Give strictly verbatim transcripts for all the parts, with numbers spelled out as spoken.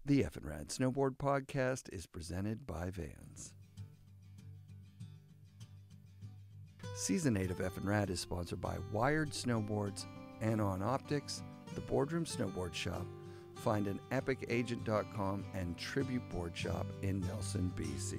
The Effin' Rad Snowboard Podcast is presented by Vans. Season eight of Effin' Rad is sponsored by Wired Snowboards, Anon Optics, The Boardroom Snowboard Shop, Find an Epic Agent dot com, and Tribute Board Shop in Nelson, B C.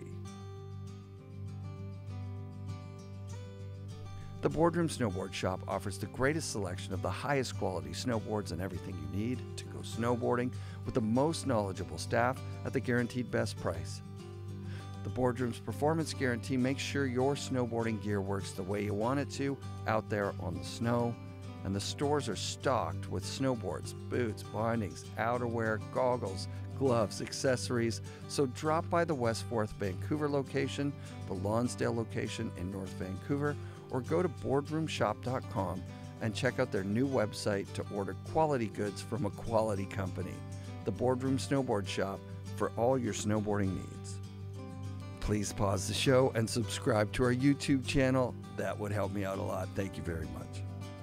The Boardroom Snowboard Shop offers the greatest selection of the highest quality snowboards and everything you need to go snowboarding with the most knowledgeable staff at the guaranteed best price. The Boardroom's performance guarantee makes sure your snowboarding gear works the way you want it to out there on the snow, and the stores are stocked with snowboards, boots, bindings, outerwear, goggles, gloves, accessories. So drop by the Westforth Vancouver location, the Lonsdale location in North Vancouver, or go to boardroom shop dot com and check out their new website to order quality goods from a quality company. The Boardroom Snowboard Shop for all your snowboarding needs. Please pause the show and subscribe to our YouTube channel. That would help me out a lot. Thank you very much.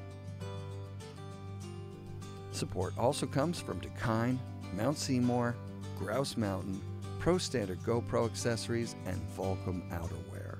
Support also comes from Dakine, Mount Seymour, Grouse Mountain, Pro Standard GoPro accessories, and Volcom outerwear.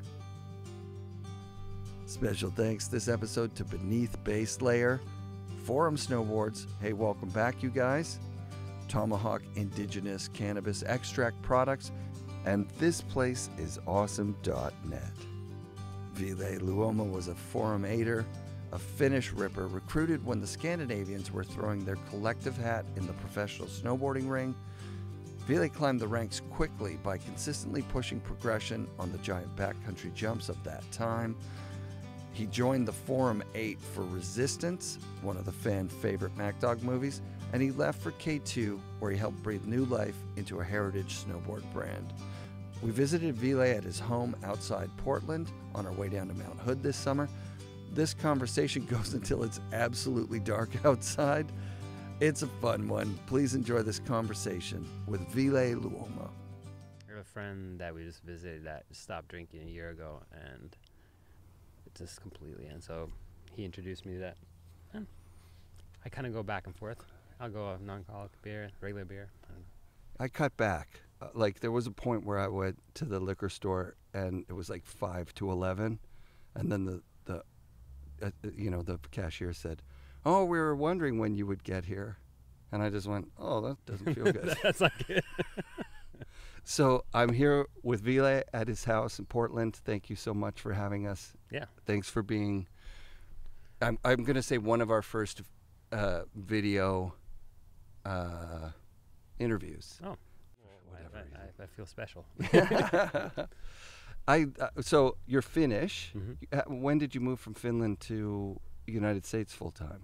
Special thanks this episode to Beneath Base Layer, Forum Snowboards, hey welcome back you guys, Tomahawk Indigenous Cannabis Extract Products, and this place is awesome dot net. Ville Luoma was a Forum aider, a Finnish ripper recruited when the Scandinavians were throwing their collective hat in the professional snowboarding ring. Ville climbed the ranks quickly by consistently pushing progression on the giant backcountry jumps of that time. He joined the Forum eight for Resistance, one of the fan favorite MacDog movies, and he left for K two, where he helped breathe new life into a heritage snowboard brand. We visited Ville at his home outside Portland on our way down to Mount Hood this summer. This conversation goes until it's absolutely dark outside. It's a fun one. Please enjoy this conversation with Ville Luoma. I have a friend that we just visited that stopped drinking a year ago, and it just completely, and so he introduced me to that. And I kind of go back and forth. I'll go a non-alcoholic beer, regular beer. I don't know. I cut back. Uh, like there was a point where I went to the liquor store and it was like five to eleven, and then the the uh, you know the cashier said, "Oh, we were wondering when you would get here," and I just went, "Oh, that doesn't feel good." That's like it. So I'm here with Ville at his house in Portland. Thank you so much for having us. Yeah. Thanks for being. I'm I'm gonna say one of our first uh, video uh, interviews. Oh. I, I, I feel special. I uh, so you're Finnish. Mm-hmm. Uh, When did you move from Finland to United States full time?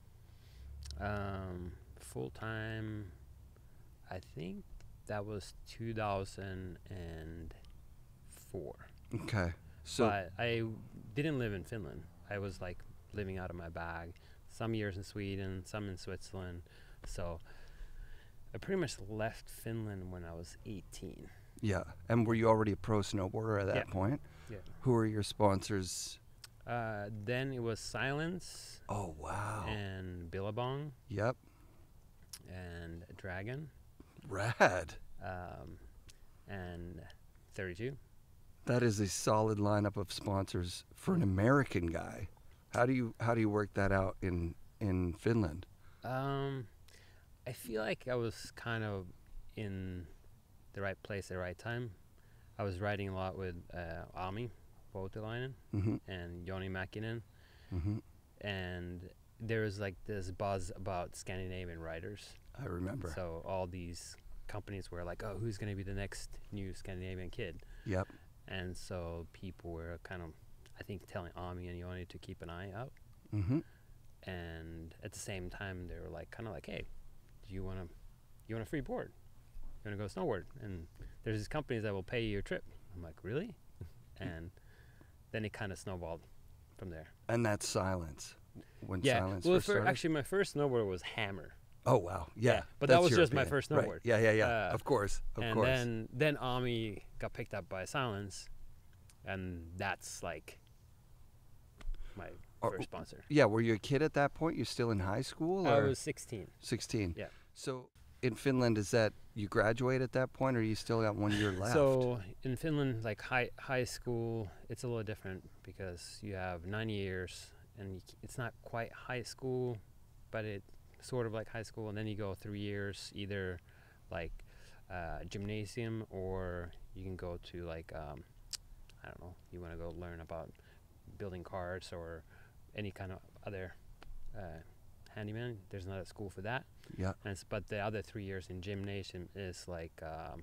Um, full time, I think that was two thousand four. Okay. So But I didn't live in Finland. I was like living out of my bag. Some years in Sweden, some in Switzerland. So I pretty much left Finland when I was eighteen. yeah, and were you already a pro snowboarder at that Yeah. point? Yeah. Who were your sponsors? Uh, then it was Silence Oh wow. and Billabong Yep. and Dragon Rad. um, and thirty-two. That is a solid lineup of sponsors for an American guy. How do you how do you work that out in in Finland? Um, I feel like I was kind of in the right place at the right time. I was riding a lot with uh, Ami Voutilainen Mm-hmm. and Joni Mäkinen, Mm-hmm. and there was like this buzz about Scandinavian riders. I remember. So all these companies were like, "Oh, who's going to be the next new Scandinavian kid?" Yep. And so people were kind of, I think, telling Ami and Joni to keep an eye out. Mm-hmm. And at the same time, they were like, kind of like, "Hey, do you want to, you want a free board? You want to go snowboard?" And there's these companies that will pay you your trip. I'm like, "Really?" And then it kind of snowballed from there. And that's Silence. When Yeah. Silence Well, first fir- started? actually, my first snowboard was Hammer. Oh wow. Yeah. Yeah, but that that's was just my European. first Right. snowboard. Yeah, yeah, yeah. Uh, of course. Of and course. then then Ami got picked up by Silence, and that's like my Or- first sponsor. Yeah, were you a kid at that point? You're still in high school? I Or was sixteen. sixteen. Yeah. So in Finland, is that you graduate at that point, or you still got one year left? So in Finland, like high high school, it's a little different because you have nine years, and you, c- it's not quite high school, but it sort of like high school, and then you go three years either like uh, gymnasium, or you can go to like um, I don't know, you want to go learn about building cars or any kind of other uh, handyman. There's not a school for that. Yeah. And it's, but the other three years in gymnasium is like um,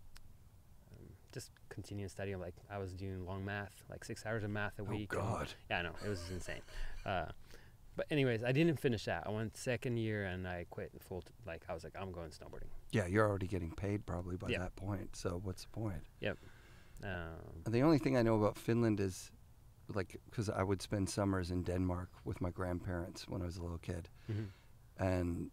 um, just continuing studying. Like I was doing long math, like six hours of math a Oh week. and- God. yeah, I know, it was insane. Uh, but anyways, I didn't finish that. I went second year and I quit full. T- like I was like, I'm going snowboarding. Yeah, you're already getting paid probably by Yeah. that point. So what's the point? Um, And the only thing I know about Finland is, like, because I would spend summers in Denmark with my grandparents when I was a little kid, mhm. and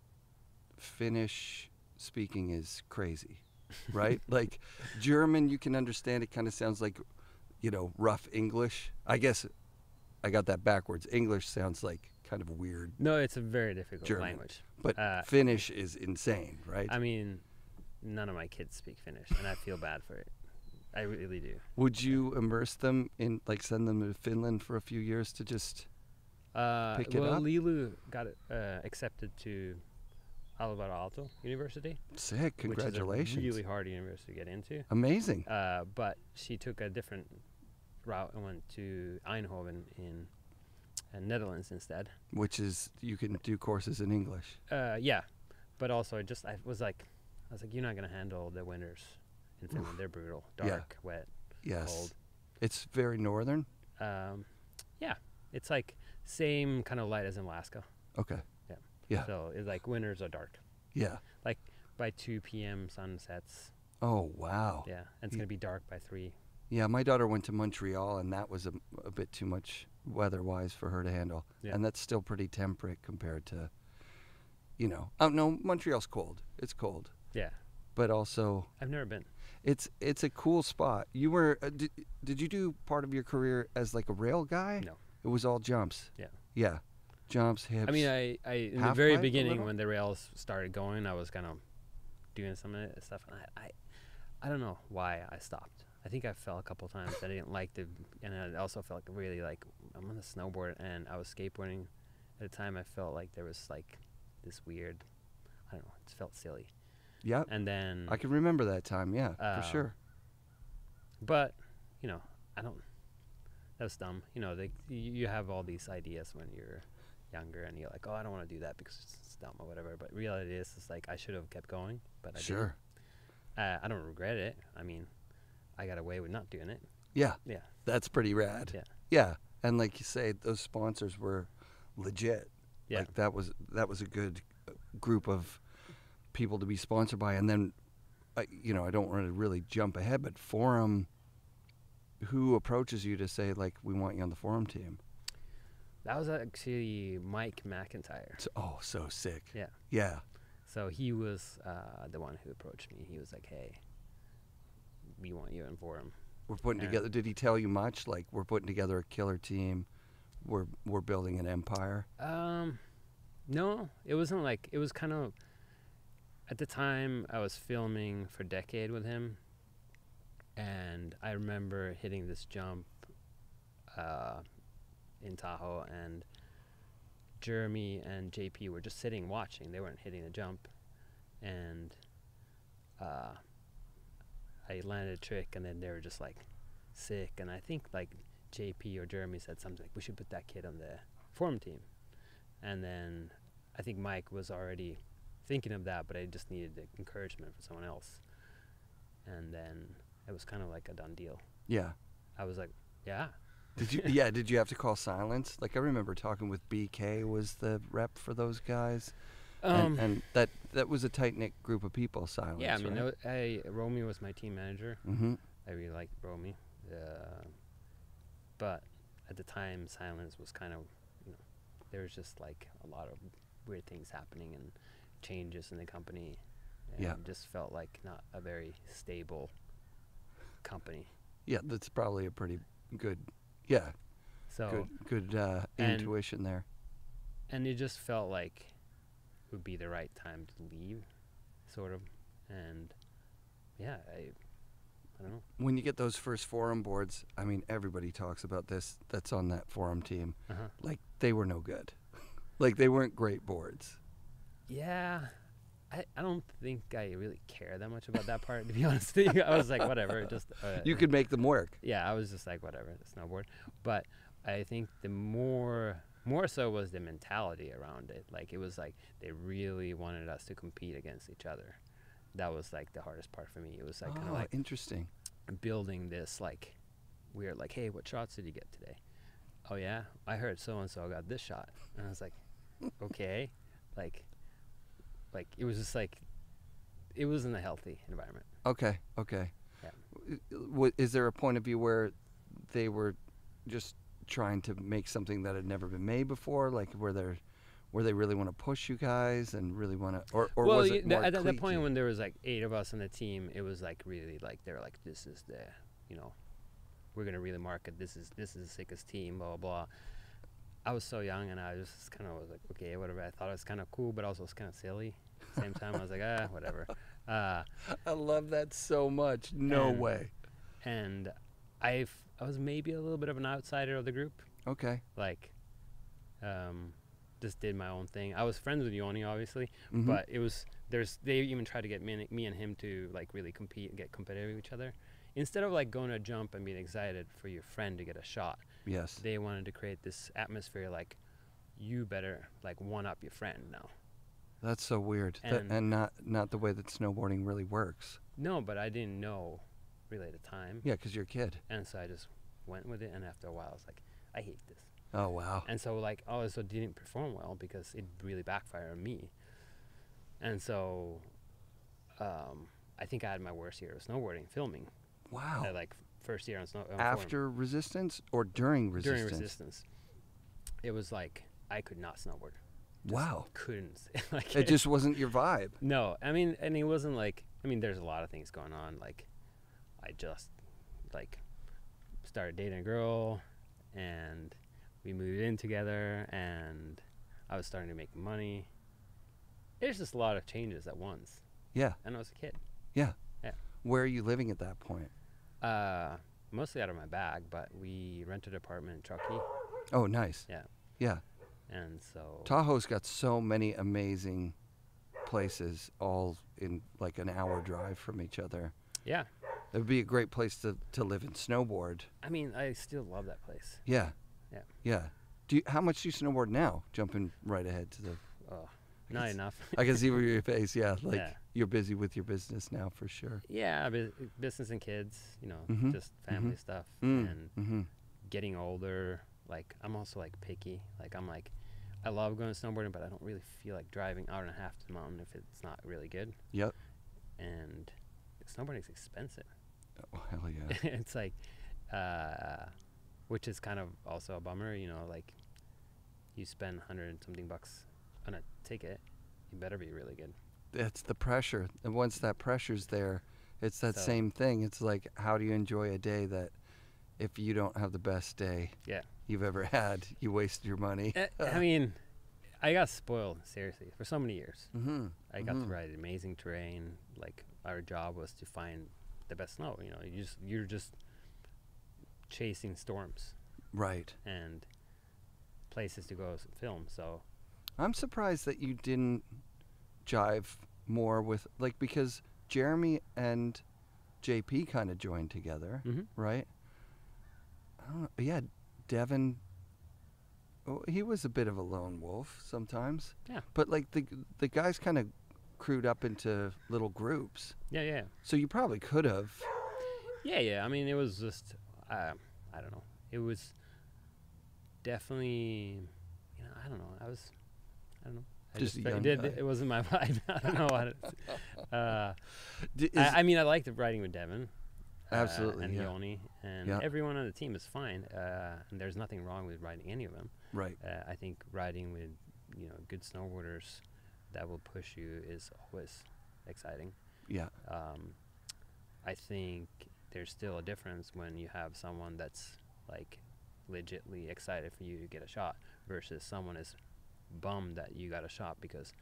Finnish speaking is crazy, right? Like German, you can understand. It kind of sounds like, you know, rough English. I guess I got that backwards. English sounds like kind of weird, No, it's a very difficult German. language. but Uh, Finnish is insane, right? I mean, none of my kids speak Finnish, and I feel bad for it. I really do. Would you immerse them in, like, send them to Finland for a few years to just? Uh, Pick it well, up? Lilu got uh, accepted to Alvar Aalto University, Sick! Congratulations! which is a really hard university to get into. Amazing. Uh, but she took a different route and went to Eindhoven in uh, Netherlands instead. Which is, you can do courses in English. Uh, yeah, but also I just I was like, I was like, you're not gonna handle the winters in Finland. They're brutal, Yeah. dark, wet, Yes. cold. It's very northern. Um, yeah, it's like same kind of light as in Alaska. Okay. Yeah. Yeah. So it's like winters are dark. Yeah. By two p.m. sun sets. Oh, wow. Yeah, and it's Ye- gonna be dark by three. Yeah, my daughter went to Montreal, and that was a, a bit too much weather-wise for her to handle. Yeah. And that's still pretty temperate compared to, you know. Oh no, Montreal's cold. It's cold, Yeah, but also I've never been. it's it's a cool spot. You were uh, did, did you do part of your career as like a rail guy? No. It was all jumps. Yeah. Yeah, jumps, hips. I mean, I, I in the half very pipe a beginning little? when the rails started going, I was kind of doing some of it stuff. And I, I, I don't know why I stopped. I think I fell a couple times. I didn't like the, and I also felt really like I'm on a snowboard and I was skateboarding. At the time, I felt like there was like this weird, I don't know, it felt silly. Yeah, And then, I can remember that time. Yeah, Uh, for sure. but you know, I don't. That was dumb. You know, they, you you have all these ideas when you're younger, and you're like, oh, I don't want to do that because it's dumb or whatever. But reality is, it's like I should have kept going, but I Sure. didn't. Uh, I don't regret it. I mean, I got away with not doing it. Yeah, Yeah. that's pretty rad. Yeah. Yeah, and like you say, those sponsors were legit. Yeah. Like that was that was a good uh, group of people to be sponsored by. And then, I, you know, I don't want to really jump ahead, but Forum, who approaches you to say like, we want you on the Forum team? That was actually Mike McIntyre. So, oh, so sick. Yeah. Yeah. So he was uh, the one who approached me. He was like, hey, we want you in Forum. We're putting Yeah. together. Did he tell you much? Like, we're putting together a killer team. We're we're building an empire. Um, no, it wasn't like, it was kind of, at the time I was filming for Decade with him, and I remember hitting this jump uh, in Tahoe, and Jeremy and J P were just sitting watching. They weren't hitting the jump, and uh, I landed a trick, and then they were just like sick, and I think like J P or Jeremy said something like, we should put that kid on the Forum team. And then I think Mike was already thinking of that, but I just needed the encouragement from someone else. And then it was kind of like a done deal. Yeah. I was like, yeah. Did you? Yeah. Did you have to call silence? Like I remember talking with B K was the rep for those guys, Um, and, and that that was a tight knit group of people. Silence. yeah, I mean, right? that wa- I, Romy was my team manager. Mm-hmm. I really liked Romy. Uh, but at the time, Silence was kind of, you know, there was just like a lot of weird things happening and changes in the company. And Yeah. it just felt like not a very stable company. Yeah, that's probably a pretty good. Yeah, So, good good uh, and- intuition there. and it just felt like it would be the right time to leave. sort of, and yeah, I, I don't know. When you get those first forum boards, I mean, everybody talks about this that's on that forum team. Uh-huh. Like, they were no good. Like, they weren't great boards. Yeah, I, I don't think I really care that much about that part, to be honest with you. I was like, whatever, just... Uh, You could make them work. Yeah, I was just like, whatever, the snowboard. But I think the more, more so was the mentality around it. Like, it was like they really wanted us to compete against each other. That was like the hardest part for me. It was like Oh, kind of like interesting. building this like weird, like, hey, what shots did you get today? Oh yeah, I heard so and so got this shot, and I was like, okay, like, like it was just like, it wasn't a healthy environment. Okay, okay. Yeah. W- Is there a point of view where they were just trying to make something that had never been made before, like where they're where they really want to push you guys and really want to, or, or well, was y- it the- more at that cliquey? point when there was like eight of us on the team, it was like really like they were like, this is the, you know, we're gonna really market. This is this is the sickest team. Blah blah blah. I was so young, and I just kind of was like, okay, whatever. I thought it was kind of cool, but also it's kind of silly. At the same time, I was like, ah, whatever. Uh, I love that so much. No And- way. and I I was maybe a little bit of an outsider of the group. Okay. Like, um, just did my own thing. I was friends with Yoni, obviously, Mhm. but it was there's they even tried to get me and, me and him to like really compete and get competitive with each other. Instead of like going to jump and being excited for your friend to get a shot, Yes. they wanted to create this atmosphere like you better like one up your friend now. That's so weird. That, And- and not not the way that snowboarding really works. No, but I didn't know really at the time, Yeah, because you're a kid. and so I just went with it. And after a while, I was like, I hate this. Oh, wow. And so like I also didn't perform well because it really backfired on me. And so um, I think I had my worst year of snowboarding filming. Wow. Uh, like first year on snow. on forum. After resistance or during resistance? During resistance, it was like I could not snowboard. Just Wow. couldn't. Like It just wasn't your vibe. no. I mean, and it wasn't like. I mean, there's a lot of things going on. Like, I just like started dating a girl, and we moved in together, and I was starting to make money. There's just a lot of changes at once, Yeah. and I was a kid. Yeah. Yeah. Where are you living at that point? Uh, mostly out of my bag, but we rented an apartment in Truckee, Oh, nice. Yeah. Yeah. and so Tahoe's got so many amazing places all in like an hour drive from each other. yeah. It would be a great place to, to live and snowboard. I mean, I still love that place. Yeah. Yeah. Yeah. Do you, how much do you snowboard now? Jumping right ahead to the Oh, I not guess- enough. I can see where your face, yeah. Like Yeah. you're busy with your business now for sure. Yeah, bu- business and kids, you know, Mhm, just family mhm. stuff, Mm. and Mm-hmm. getting older. Like, I'm also like picky. Like, I'm like, I love going snowboarding, but I don't really feel like driving hour and a half to the mountain if it's not really good. Yep. And snowboarding's expensive. Oh, hell yeah. It's like, uh, which is kind of also a bummer, you know, like you spend hundred and something bucks on a ticket, you better be really good. It's the pressure. And once that pressure's there, it's that So- same thing. It's like, how do you enjoy a day that if you don't have the best day Yeah. you've ever had, you waste your money? Uh, I mean, I got spoiled, seriously, for so many years. Mm-hmm. I got Mhm. to ride amazing terrain. Like, our job was to find the best snow. You know, you just you're just chasing storms Right. and places to go s- film. So I'm surprised that you didn't jive more with, like, because Jeremy and J P kind of joined together, mhm. right? I don't know. Yeah, Devin, oh, he was a bit of a lone wolf sometimes. Yeah. But, like, the the guys kind of crewed up into little groups. yeah, yeah, So you probably could have. yeah, yeah. I mean, it was just uh, I don't know. It was definitely, you know, I don't know. I was, I don't know. I Just a fe- young did, guy. It wasn't my vibe. I don't know what. It, uh, D- is- I, I mean, I liked riding with Devin. uh, Absolutely, and yeah. Yoni, and Yeah. everyone on the team is fine. Uh, and there's nothing wrong with riding any of them. right. Uh, I think riding with, you know, good snowboarders that will push you is always exciting. Yeah. Um, I think there's still a difference when you have someone that's like legitly excited for you to get a shot versus someone is bummed that you got a shot because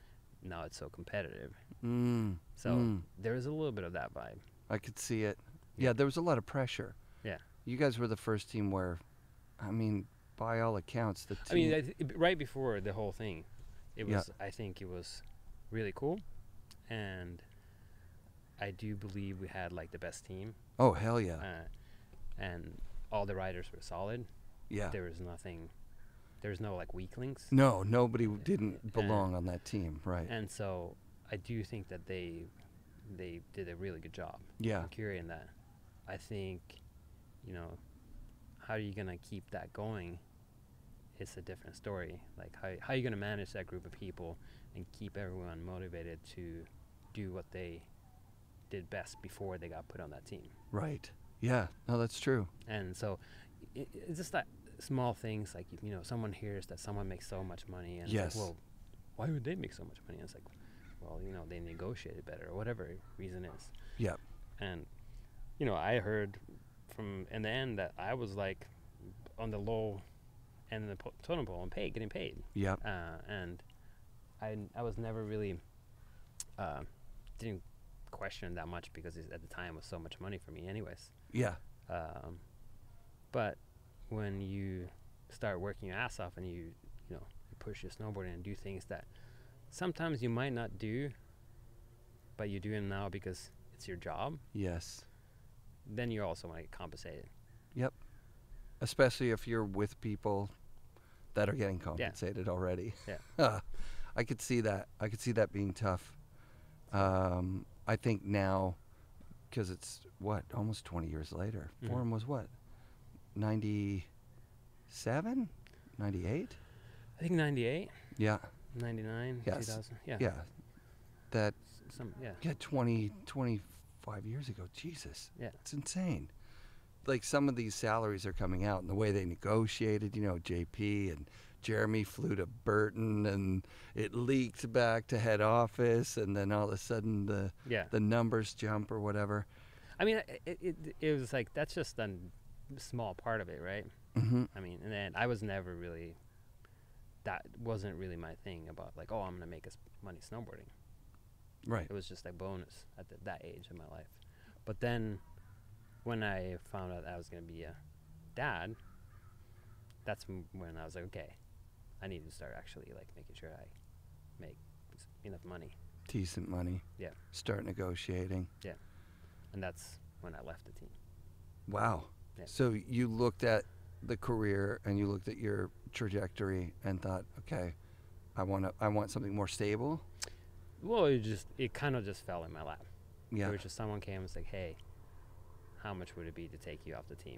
now it's so competitive. Mm. So Mm. there was a little bit of that vibe. I could see it. Yeah. Yeah, there was a lot of pressure. Yeah. You guys were the first team where, I mean, by all accounts, the team. I mean, I th- right before the whole thing, it Yeah. was. I think it was really cool, and I do believe we had like the best team, oh hell yeah, uh, and all the riders were solid. yeah. There was nothing. There was no like weaklings, No, nobody w- Uh, didn't belong on that team, right? and so I do think that they they did a really good job Yeah, in curating that. I think, you know, how are you gonna keep that going? It's a different story. Like how how are you gonna manage that group of people and keep everyone motivated to do what they did best before they got put on that team? right. Yeah, no, that's true. And so it, it's just that small things, like, you know, someone hears that someone makes so much money, and Yes. it's like, well, why would they make so much money? And it's like, well, you know, they negotiated better or whatever reason is. Yep. And, you know, I heard from in the end that I was like on the low end of the po- totem pole and paid, getting paid. Yep. Uh, and I, I was never really, uh, didn't question that much because it, at the time was so much money for me anyways. Yeah. Um, but when you start working your ass off and you, you know, you push your snowboard and do things that sometimes you might not do, but you do it now because it's your job, Yes. then you also want to get compensated. Especially if you're with people that are getting compensated already. Yeah. I could see that. I could see that being tough. Um, I think now, because it's what, almost twenty years later. Mhm. Forum was what, ninety-seven, ninety-eight? I think ninety-eight, Yeah. ninety-nine, Yes. two thousand. Yeah. Yeah. That. S- Some, yeah. Yeah, twenty, twenty-five years ago. Jesus. Yeah. It's insane. Like some of these salaries are coming out and the way they negotiated, you know, J P and Jeremy flew to Burton and it leaked back to head office and then all of a sudden the, Yeah. the numbers jump or whatever. I mean, it, it, it, it was like, that's just a n- small part of it, right? Mm-hmm. I mean, and then I was never really, that wasn't really my thing about like, oh, I'm going to make us money snowboarding. Right. It was just a bonus at the, that age of my life. But then when I found out I was going to be a dad, that's m- when I was like, okay, I need to start actually like making sure I make s- enough money. Decent money. Yeah. Start negotiating. And that's when I left the team. Wow. Yeah. So you looked at the career and you looked at your trajectory and thought, okay, I want to, I want something more stable. Well, it just, it kind of just fell in my lap. Yeah. It was just someone came and was like, hey, how much would it be to take you off the team?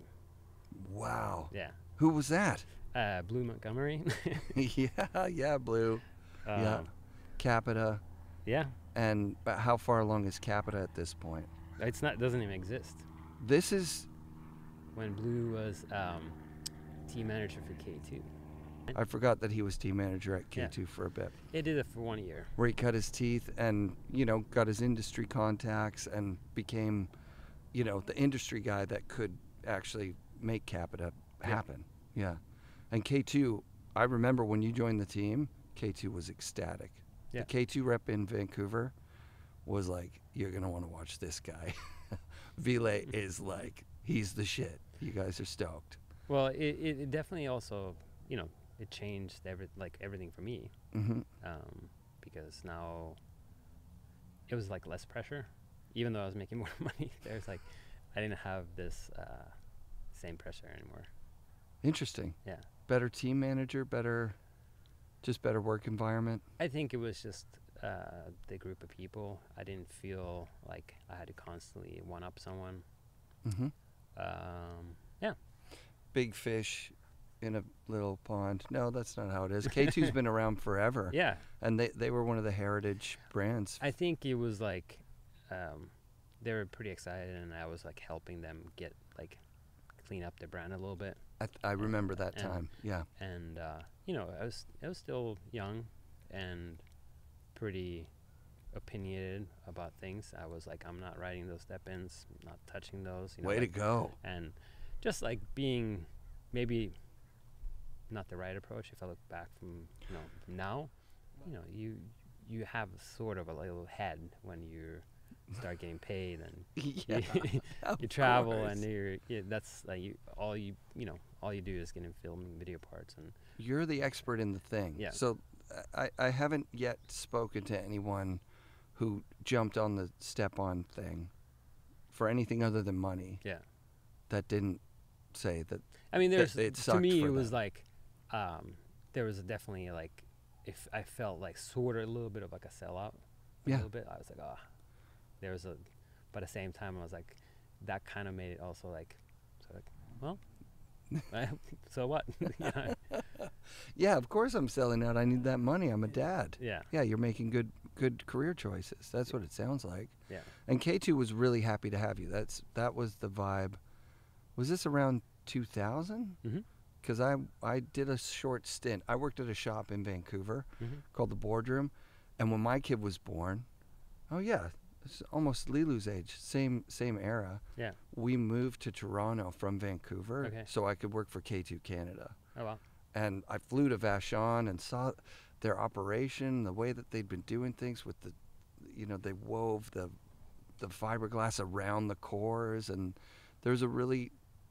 Wow. Yeah. Who was that? Uh, Blue Montgomery. yeah. Yeah. Blue. um, Yeah. Capita. Yeah. And but how far along is Capita at this point? It's not, doesn't even exist. This is, When Blue was um, team manager for K two. I forgot that he was team manager at Yeah. K two for a bit, They did it for one year. where he cut his teeth and, you know, got his industry contacts and became, you know, the industry guy that could actually make Capita Yeah. happen. Yeah. And K two, I remember when you joined the team, K two was ecstatic. Yeah. The K two rep in Vancouver was like, you're going to want to watch this guy. Ville is like, he's the shit. You guys are stoked. Well, it, it, it definitely also, you know, it changed every, like everything for me, Mm-hmm. um, because now it was like less pressure, even though I was making more money. There's like, I didn't have this uh, same pressure anymore. Interesting. Yeah. Better team manager, better, just better work environment. I think it was just uh, the group of people. I didn't feel like I had to constantly one up someone. Mm-hmm. Um, yeah. Big fish in a little pond. No, that's not how it is. K two's been around forever. Yeah. And they, they were one of the heritage brands. I think it was like, um, they were pretty excited, and I was like helping them get like clean up their brand a little bit. I, th- I remember that and- time. Yeah. And uh, you know, I was I was still young and pretty opinionated about things. I was like, I'm not riding those step-ins, not touching those. You know, Way like, to go. and just like being maybe not the right approach. If I look back from, you know, now, you know, you you have sort of a little head when you start getting paid and Yeah, you, of you travel course. and you're yeah, that's like you all you you know all you do is get in filming video parts and You're the expert in the thing. Yeah. So I, I haven't yet spoken to anyone who jumped on the step-on thing for anything other than money yeah. that didn't say that. I mean, That there's it to sucked me for it was them. like um, there was definitely like if I felt like sort of a little bit of like a sellout a Yeah. little bit. I was like, ah, there was a, but at the same time I was like, that kind of made it also like, so like, well, I, so what? yeah, Yeah, of course I'm selling out. I need that money. I'm a dad. yeah, Yeah, you're making good good career choices. That's what it sounds like. yeah. And K two was really happy to have you. That's that was the vibe. Was this around two thousand? Mm-hmm. Because I I did a short stint. I worked at a shop in Vancouver Mm-hmm. called the Boardroom, and when my kid was born, oh yeah, it's almost Lilu's age, same same era. Yeah. We moved to Toronto from Vancouver Okay. so I could work for K two Canada. Oh wow. And I flew to Vashon and saw their operation, the way that they'd been doing things with the, you know, they wove the, the fiberglass around the cores, and there's a really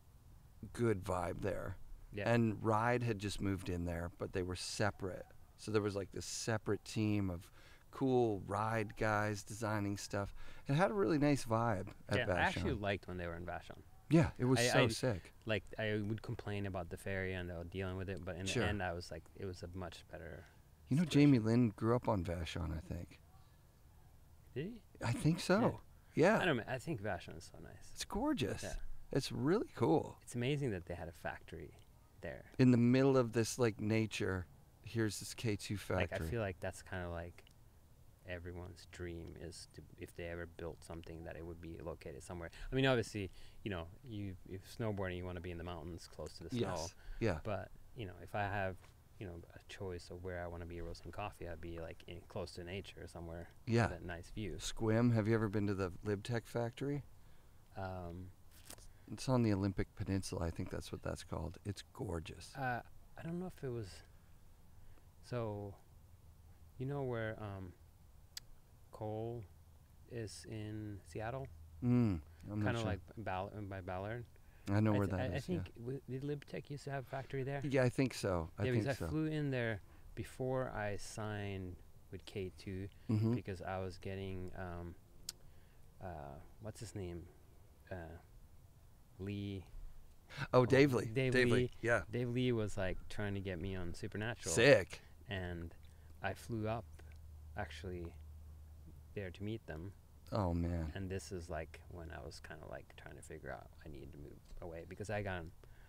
good vibe there. Yeah. And Ride had just moved in there, but they were separate. So there was like this separate team of cool Ride guys designing stuff. It had a really nice vibe at yeah. Vashon. I actually liked when they were in Vashon. Yeah, it was I- so I- sick. Like I would complain about the ferry and uh, dealing with it, but in Sure. the end, I was like, it was a much better. You know, situation. Jamie Lynn grew up on Vashon, I think. Did he? I think so. I Yeah. don't know. I think Vashon is so nice. It's gorgeous. Yeah. It's really cool. It's amazing that they had a factory there. In the middle of this like nature, here's this K two factory. Like I feel like that's kind of like everyone's dream is to if they ever built something that it would be located somewhere. I mean, obviously, you know, you if snowboarding, you want to be in the mountains close to the snow. Yes. Yeah. But you know, if I have you know a choice of where I want to be roasting coffee, I'd be like in close to nature somewhere Yeah. with a nice view. Squim. Have you ever been to the LibTech factory? Um, It's on the Olympic Peninsula. I think that's what that's called. It's gorgeous. uh, I don't know if it was. So, you know where um, Cole is in Seattle, Mm, I'm not kind of sure. like Ball- uh, by Ballard. I know I, where th- that I, is. I think w- did LibTech used to have a factory there? Yeah. Yeah, I think so. I yeah, think because so. I flew in there before I signed with K two hmm because I was getting um, uh, what's his name, uh, Lee. Oh, Dave Lee. Dave Lee. Lee. Yeah. Dave Lee was like trying to get me on Supernatural. Sick. And I flew up actually there to meet them, Oh man. and this is like when I was kind of like trying to figure out I needed to move away because I got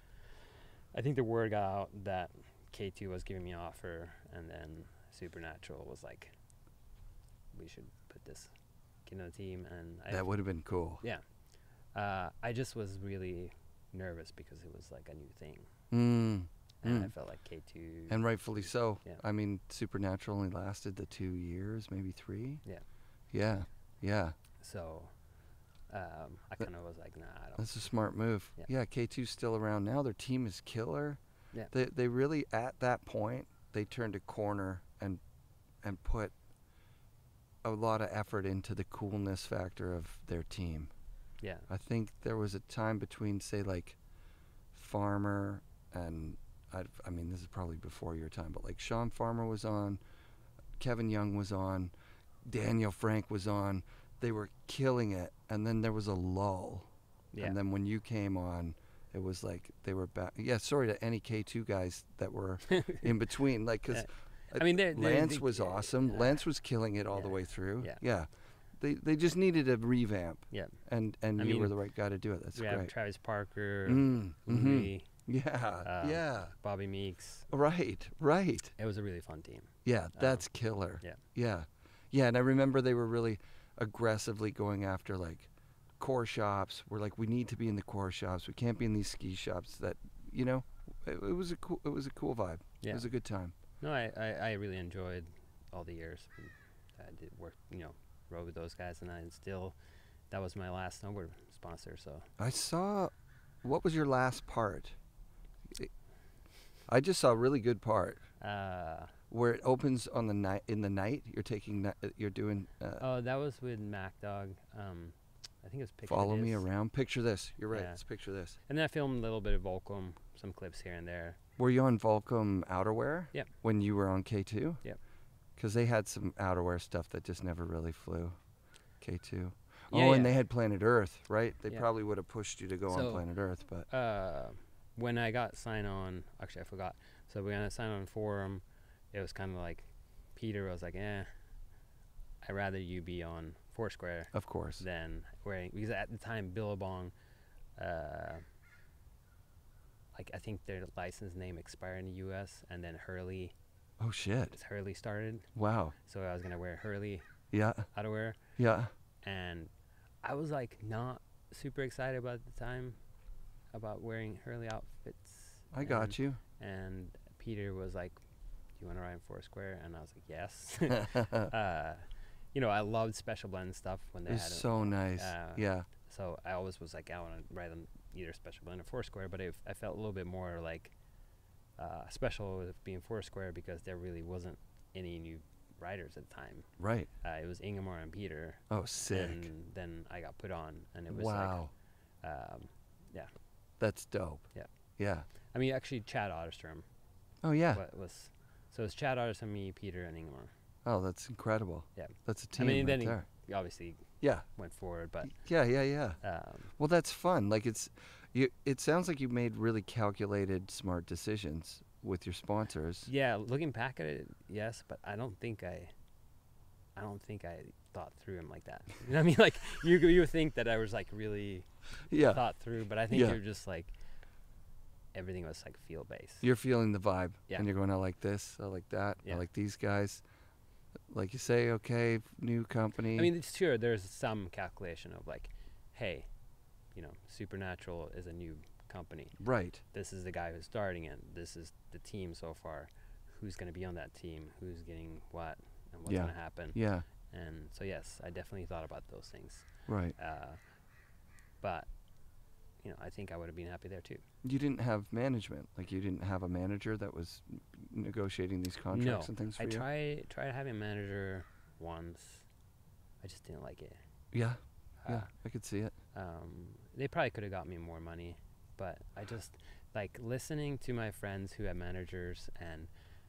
I think the word got out that K two was giving me an offer, and then Supernatural was like, we should put this kid on the team, and I That would have been cool. yeah uh, I just was really nervous because it was like a new thing, Mm. and I Mm. felt like K two And rightfully so. Yeah. I mean, Supernatural only lasted the two years, maybe three. Yeah. Yeah. Yeah. so um, I That- kind of was like, nah, I don't. That's a smart move. Yeah. Yeah, K two's still around now. Their team is killer. Yeah. They they really at that point they turned a corner and and put a lot of effort into the coolness factor of their team. Yeah. I think there was a time between say like Farmer and I I mean this is probably before your time, but like Sean Farmer was on, Kevin Young was on, Daniel Frank was on. They were killing it, and then there was a lull. Yeah. And then when you came on, it was like they were back. Yeah, sorry to any K two guys that were in between. Like, because I mean, they're- they're- Lance they- was uh, awesome. uh, Lance was killing it all the yeah, way through. yeah. Yeah. They they just needed a revamp, Yeah. and and I you were mean, the right guy to do it. That's we have great. Travis Parker, Mm, mhm. Louis, Yeah, um, yeah. Bobby Meeks. Right, right. It was a really fun team. Yeah, that's killer. yeah. Yeah. Yeah, and I remember they were really aggressively going after like core shops. We're like, we need to be in the core shops. We can't be in these ski shops that, you know, it, it was a cool it was a cool vibe. Yeah. It was a good time. No, I, I, I really enjoyed all the years. I did work, you know, rode with those guys, and I still, that was my last snowboard sponsor. So I saw what was your last part? I just saw a really good part. uh, where it opens on the night in the night. You're taking ni- uh, you're doing uh, Oh, that was with Mac Dog. Um, I think it was Picture follow me This. around. Picture this. You're right. Yeah. Let's picture this. And then I filmed a little bit of Volcom, some clips here and there. Were you on Volcom outerwear? Yep. When you were on K two? Yep. Because they had some outerwear stuff that just never really flew. K two. Yeah, oh, and yeah. they had Planet Earth, right? They Yeah. probably would have pushed you to go So, on Planet Earth, but Uh, when I got signed on, actually I forgot. So when I signed on Forum, it was kind of like Peter was like, eh, I'd rather you be on Foursquare of course. than wearing, because at the time Billabong, uh, like I think their license name expired in the U S and then Hurley, Oh shit! Hurley started. Wow. So I was gonna wear Hurley Yeah. outerwear, Yeah. and I was like not super excited about the time about wearing Hurley outfits. I got you. And Peter was like, "Do you want to ride in Foursquare?" And I was like, "Yes." uh, you know, I loved Special Blend stuff when they It's had it. so nice. uh, yeah. So I always was like, I want to ride on either Special Blend or Foursquare, but it, I felt a little bit more like uh, special with being Foursquare because there really wasn't any new riders at the time. Right. Uh, it was Ingemar and Peter. Oh, sick. And then I got put on, and it was Wow. like, um, yeah. That's dope. Yeah. Yeah. I mean, actually, Chad Otterstrom Oh yeah. wa- was, so it's Chad Otterstrom, me, Peter, and Ingemar. Oh, that's incredible. Yeah. That's a I team mean, right then he there. He obviously Yeah. went forward, but Yeah, yeah, yeah. um, Well, that's fun. Like it's, you. It sounds like you made really calculated, smart decisions with your sponsors. yeah, looking back at it, yes, but I don't think I, I don't think I thought through him like that. You know what I mean? Like you, you would think that I was like really Yeah. thought through, but I think Yeah. you're just like everything was like feel based. You're feeling the vibe, Yeah. and you're going, I like this, I like that, I Yeah. like these guys. Like you say, okay, new company. I mean, it's sure there's some calculation of like, hey, you know, Supernatural is a new company. right. This is the guy who's starting it. This is the team so far. Who's going to be on that team? Who's getting what? And what's Yeah. going to happen? Yeah. And so, yes, I definitely thought about those things. Right. Uh, but, you know, I think I would have been happy there too. You didn't have management. Like you didn't have a manager that was negotiating these contracts no, and things for I you. tried tried having a manager once. I just didn't like it. Yeah. Yeah. Uh, I could see it. Um, they probably could have got me more money, but I just like listening to my friends who have managers, and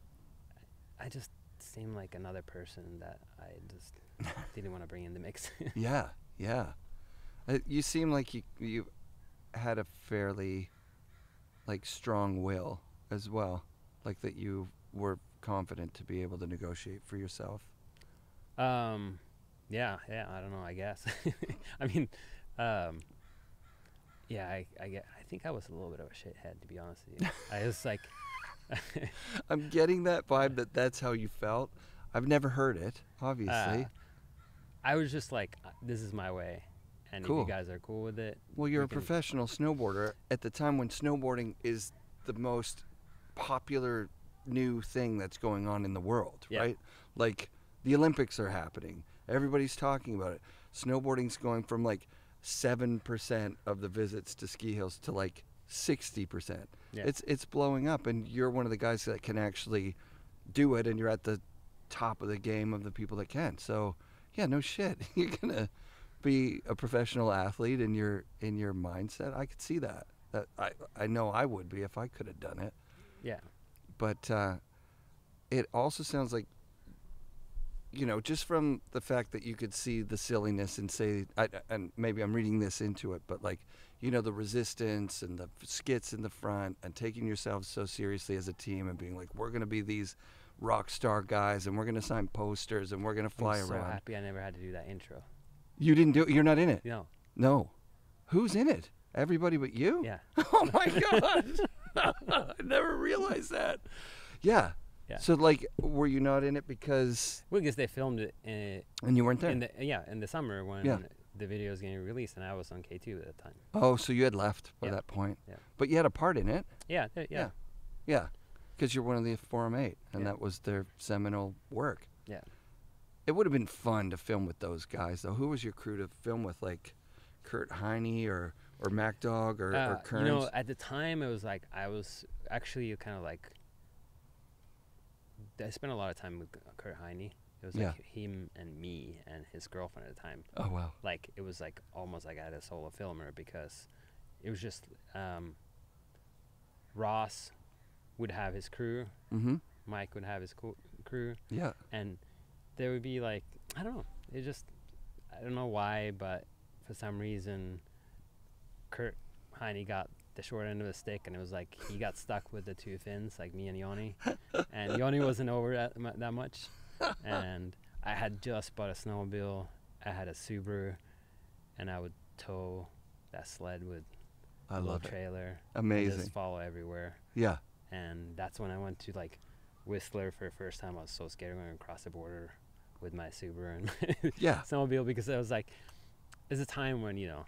I just seemed like another person that I just didn't want to bring in the mix. Yeah. Yeah. Uh, you seem like you you had a fairly like strong will as well, like that you were confident to be able to negotiate for yourself. um, yeah, yeah, I don't know. I guess. I mean, um, yeah, I, I get. I think I was a little bit of a shithead, to be honest with you. I was like, I'm getting that vibe that that's how you felt. I've never heard it, obviously. uh, I was just like, uh, this is my way, and Cool. if you guys are cool with it, Well, you're we a can- professional snowboarder at the time when snowboarding is the most popular new thing that's going on in the world, Yeah. right? Like the Olympics are happening. Everybody's talking about it. Snowboarding's going from like seven percent of the visits to ski hills to like sixty percent. Yeah. It's it's blowing up, and you're one of the guys that can actually do it, and you're at the top of the game of the people that can. So, yeah, no shit. You're going to be a professional athlete in your in your mindset. I could see that. That I I know I would be if I could have done it. yeah. But uh, it also sounds like, you know, just from the fact that you could see the silliness and say, I, and maybe I'm reading this into it, but like, you know, the resistance and the skits in the front and taking yourselves so seriously as a team and being like, we're going to be these rock star guys and we're going to sign posters and we're going to fly I'm so around. happy I never had to do that intro. You didn't do it. You're not in it. You know, No. Who's in it? Everybody but you? yeah. Oh my god! I never realized that. Yeah. Yeah. So like, were you not in it because Well, because they filmed it in, and you weren't there? in the yeah in the summer when Yeah. the video was getting released, and I was on K two at the time. Oh, so you had left by Yeah. that point. Yeah. But you had a part in it. Yeah, th- yeah, Yeah. Because you're one of the Forum Eight, and Yeah. that was their seminal work. yeah. It would have been fun to film with those guys, though. Who was your crew to film with, like Kurt Heine or or Mac Dog or, Uh, or you Kearns? know, at the time, it was like I was actually kind of like I spent a lot of time with K- Kurt Heine. It was Yeah. like him and me and his girlfriend at the time. Oh wow. Like it was like almost like I had a solo filmer because it was just um, Ross would have his crew, Mm-hmm. Mike would have his co- crew, Yeah. and there would be like I don't know. It just I don't know why, but for some reason, Kurt Heine got the short end of the stick, and it was like he got stuck with the two Finns, like me and Yoni, and Yoni wasn't over that mu- that much, and I had just bought a snowmobile. I had a Subaru, and I would tow that sled with I a little love it. trailer, and Amazing. just follow everywhere. Yeah. And that's when I went to like Whistler for the first time. I was so scared going across the border with my Subaru and Yeah. snowmobile because I was like, there's a time when you know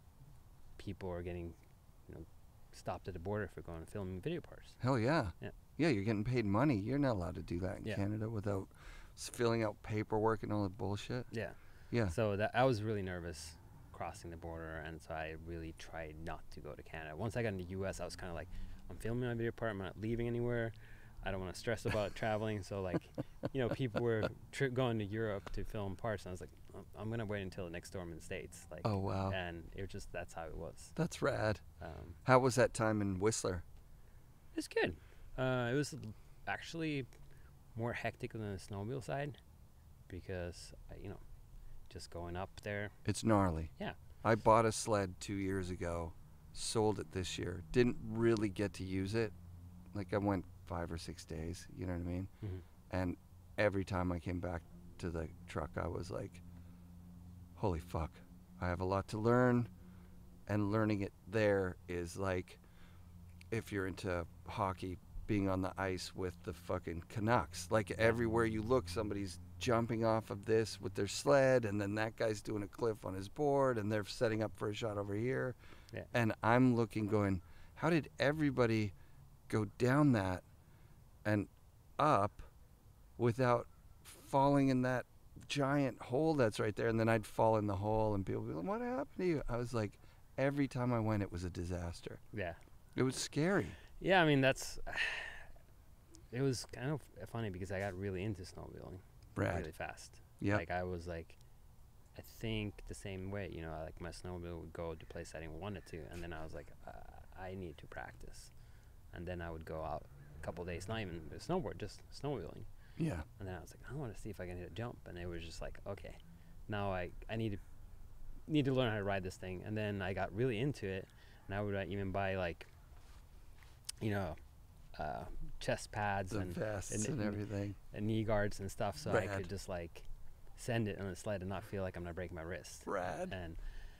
people are getting you know stopped at the border for going to film video parts. Hell yeah. Yeah. Yeah, you're getting paid money. You're not allowed to do that in Yeah. Canada without s- filling out paperwork and all that bullshit. Yeah. Yeah. So that I was really nervous crossing the border, and so I really tried not to go to Canada. Once I got in the U S, I was kind of like, I'm filming my video part. I'm not leaving anywhere. I don't want to stress about traveling. So like, you know, people were tri- going to Europe to film parts, and I was like, "I'm- I'm gonna wait until the next storm in the States. Like, Oh wow. and it was just that's how it was. That's rad. Um, How was that time in Whistler? It's good. Uh, it was actually more hectic than the snowmobile side because uh, you know, just going up there. It's gnarly. Yeah. I bought a sled two years ago, sold it this year. Didn't really get to use it. Like I went five or six days, you know what I mean? Mm-hmm. And every time I came back to the truck, I was like, holy fuck, I have a lot to learn. And learning it there is like, if you're into hockey, being on the ice with the fucking Canucks. Like everywhere you look, somebody's jumping off of this with their sled, and then that guy's doing a cliff on his board, and they're setting up for a shot over here. Yeah. And I'm looking, going, how did everybody go down that and up without falling in that giant hole that's right there? And then I'd fall in the hole, and people would be like, what happened to you? I was like, every time I went, it was a disaster. Yeah. It was scary. Yeah, I mean that's. It was kind of funny because I got really into snowmobiling Rad. really fast. Yeah. Like I was like, I think the same way. You know, like my snowmobile would go to place I didn't want it to, and then I was like, uh, I need to practice, and then I would go out a couple days, not even a snowboard, just snowmobiling, Yeah. and then I was like, I want to see if I can hit a jump, and it was just like, okay, now I I need to need to learn how to ride this thing, and then I got really into it, and I would uh, even buy like, you know, uh, chest pads The and, vests and, and, and- everything. and knee guards and stuff, so I Rad. could just like send it on the sled and not feel like I'm gonna break my wrist. Rad. And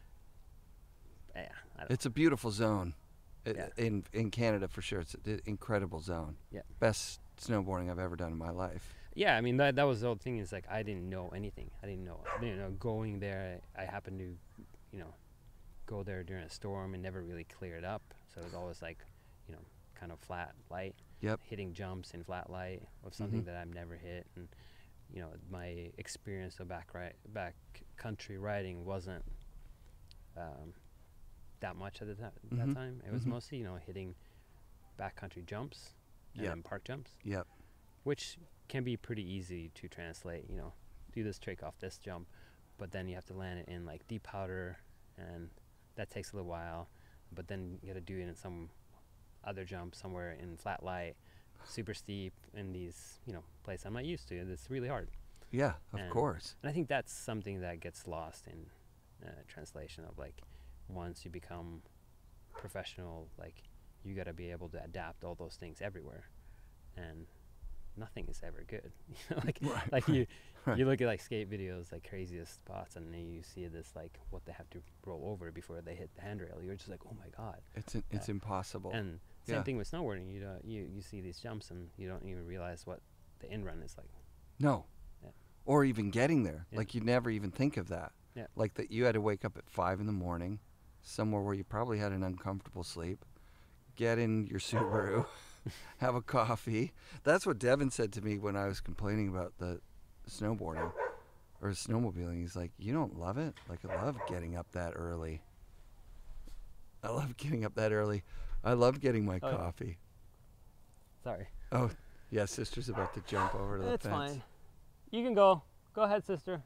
yeah, I don't It's a beautiful zone. I- Yeah. In in Canada for sure. It's an incredible zone. Yeah. Best snowboarding I've ever done in my life. yeah, I mean that that was the whole thing. Is like I didn't know anything. I didn't know. I didn't know going there. I, I happened to, you know, go there during a storm and never really cleared up. So it was always like, you know, kind of flat light. Yep. Hitting jumps in flat light of something Mhm. that I've never hit, and you know my experience of back right back country riding wasn't um, that much at the ti- Mhm. that time. It was Mhm. mostly you know hitting backcountry jumps and Yep. then park jumps, Yep. which can be pretty easy to translate. You know, do this trick off this jump, but then you have to land it in like deep powder, and that takes a little while. But then you got to do it in some other jump somewhere in flat light, super steep in these you know places I'm not used to. It's really hard, Yeah, of And- course. and I think that's something that gets lost in uh, translation of like once you become professional, like you got to be able to adapt all those things everywhere, and nothing is ever good. You know, like Right, like you right. you look at like skate videos, like craziest spots, and then you see this like what they have to roll over before they hit the handrail. You're just like, oh my god. It's in, it's Yeah. impossible. And same Yeah. thing with snowboarding. You don't, you you see these jumps and you don't even realize what the in run is like. No. Yeah. Or even getting there. Yeah. Like you never even think of that. Yeah. Like that you had to wake up at five in the morning, somewhere where you probably had an uncomfortable sleep, get in your Subaru, have a coffee. That's what Devin said to me when I was complaining about the snowboarding or snowmobiling. He's like, you don't love it? Like, I love getting up that early. I love getting up that early. I love getting my Oh, yeah. coffee. Sorry. Oh, Yeah, sister's about to jump over to the It's fence. fine. You can go. Go ahead, sister.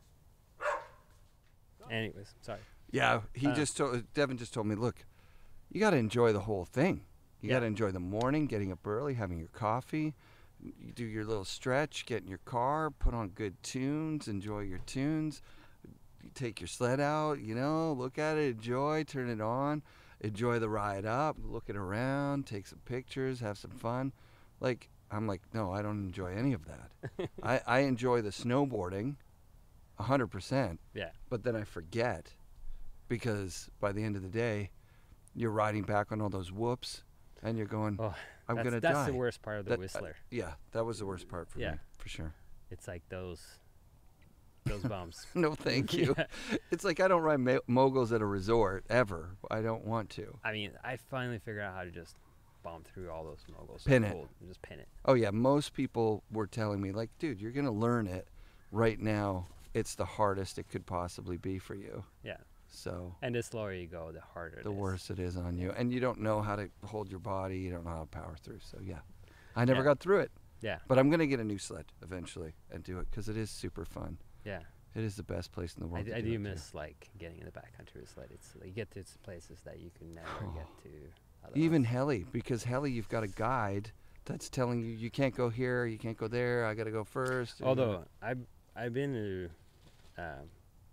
Anyways, sorry. Yeah, he Uh, just told Devin just told me, look, you got to enjoy the whole thing. You Yeah. got to enjoy the morning, getting up early, having your coffee, you do your little stretch, get in your car, put on good tunes, enjoy your tunes. You take your sled out, you know, look at it, enjoy, turn it on, enjoy the ride up, look it around, take some pictures, have some fun. Like, I'm like, no, I don't enjoy any of that. I, I enjoy the snowboarding one hundred percent. Yeah. But then I forget because by the end of the day, you're riding back on all those whoops and you're going, Oh, I'm that's, going to that's die. the worst part of the That- uh, Whistler. Yeah, that was the worst part for Yeah. me, for sure. It's like those those bumps. No, thank you. Yeah. It's like I don't ride mo- moguls at a resort ever. I don't want to. I mean, I finally figured out how to just bomb through all those moguls. Pin and it. hold- and just pin it. Oh, yeah, most people were telling me, like, dude, you're going to learn it right now. It's the hardest it could possibly be for you. Yeah. So And the slower you go, the harder the it is. worse it is on you. And you don't know how to hold your body. You don't know how to power through. So, yeah. I never Yeah. got through it. Yeah. But I'm going to get a new sled eventually and do it because it is super fun. Yeah. It is the best place in the I, world d- to I do do it, too. miss like getting in the backcountry with sled. It's like, you get to s- places that you can never Oh. get to. Even otherwise. heli, because heli, you've got a guide that's telling you you can't go here, you can't go there. I got to go first. you know. Although I've I've been to um,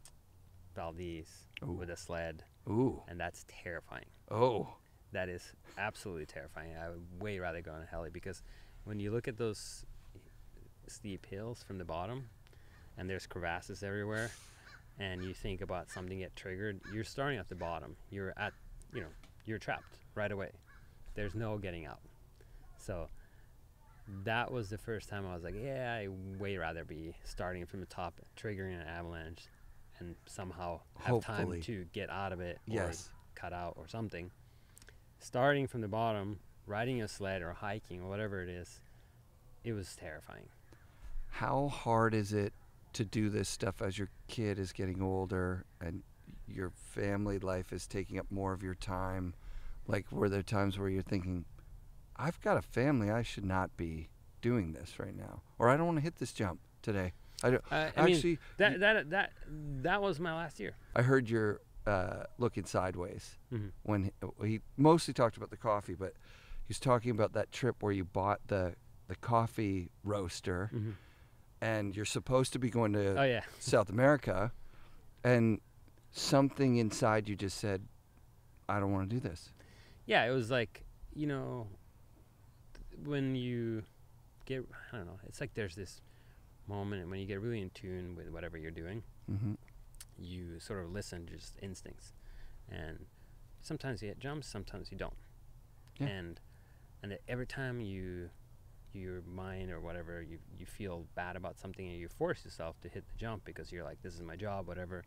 Valdez Ooh. with a sled, Ooh, and that's terrifying. oh, That is absolutely terrifying. I would way rather go on a heli because when you look at those steep hills from the bottom, and there's crevasses everywhere, and you think about something get triggered, you're starting at the bottom. You're at, you know, you're trapped right away. There's no getting out. So that was the first time I was like, yeah, I way rather be starting from the top, triggering an avalanche, and somehow have Hopefully. time to get out of it or yes. cut out or something. Starting from the bottom, riding a sled or hiking or whatever it is, it was terrifying. How hard is it to do this stuff as your kid is getting older and your family life is taking up more of your time? Like, were there times where you're thinking, I've got a family, I should not be doing this right now, or I don't want to hit this jump today? I don't. Uh, I mean, Actually, that that that that was my last year. I heard you're uh, looking sideways Mm-hmm. when he, he mostly talked about the coffee, but he's talking about that trip where you bought the the coffee roaster, Mm-hmm. and you're supposed to be going to Oh yeah, South America, and something inside you just said, I don't want to do this. yeah. It was like, you know, th- when you get, I don't know. It's like there's this moment when you get really in tune with whatever you're doing. Mm-hmm. You sort of listen to just instincts, and sometimes you hit jumps, sometimes you don't. Yeah. And and that every time you your mind or whatever you you feel bad about something and you force yourself to hit the jump because you're like, this is my job, whatever,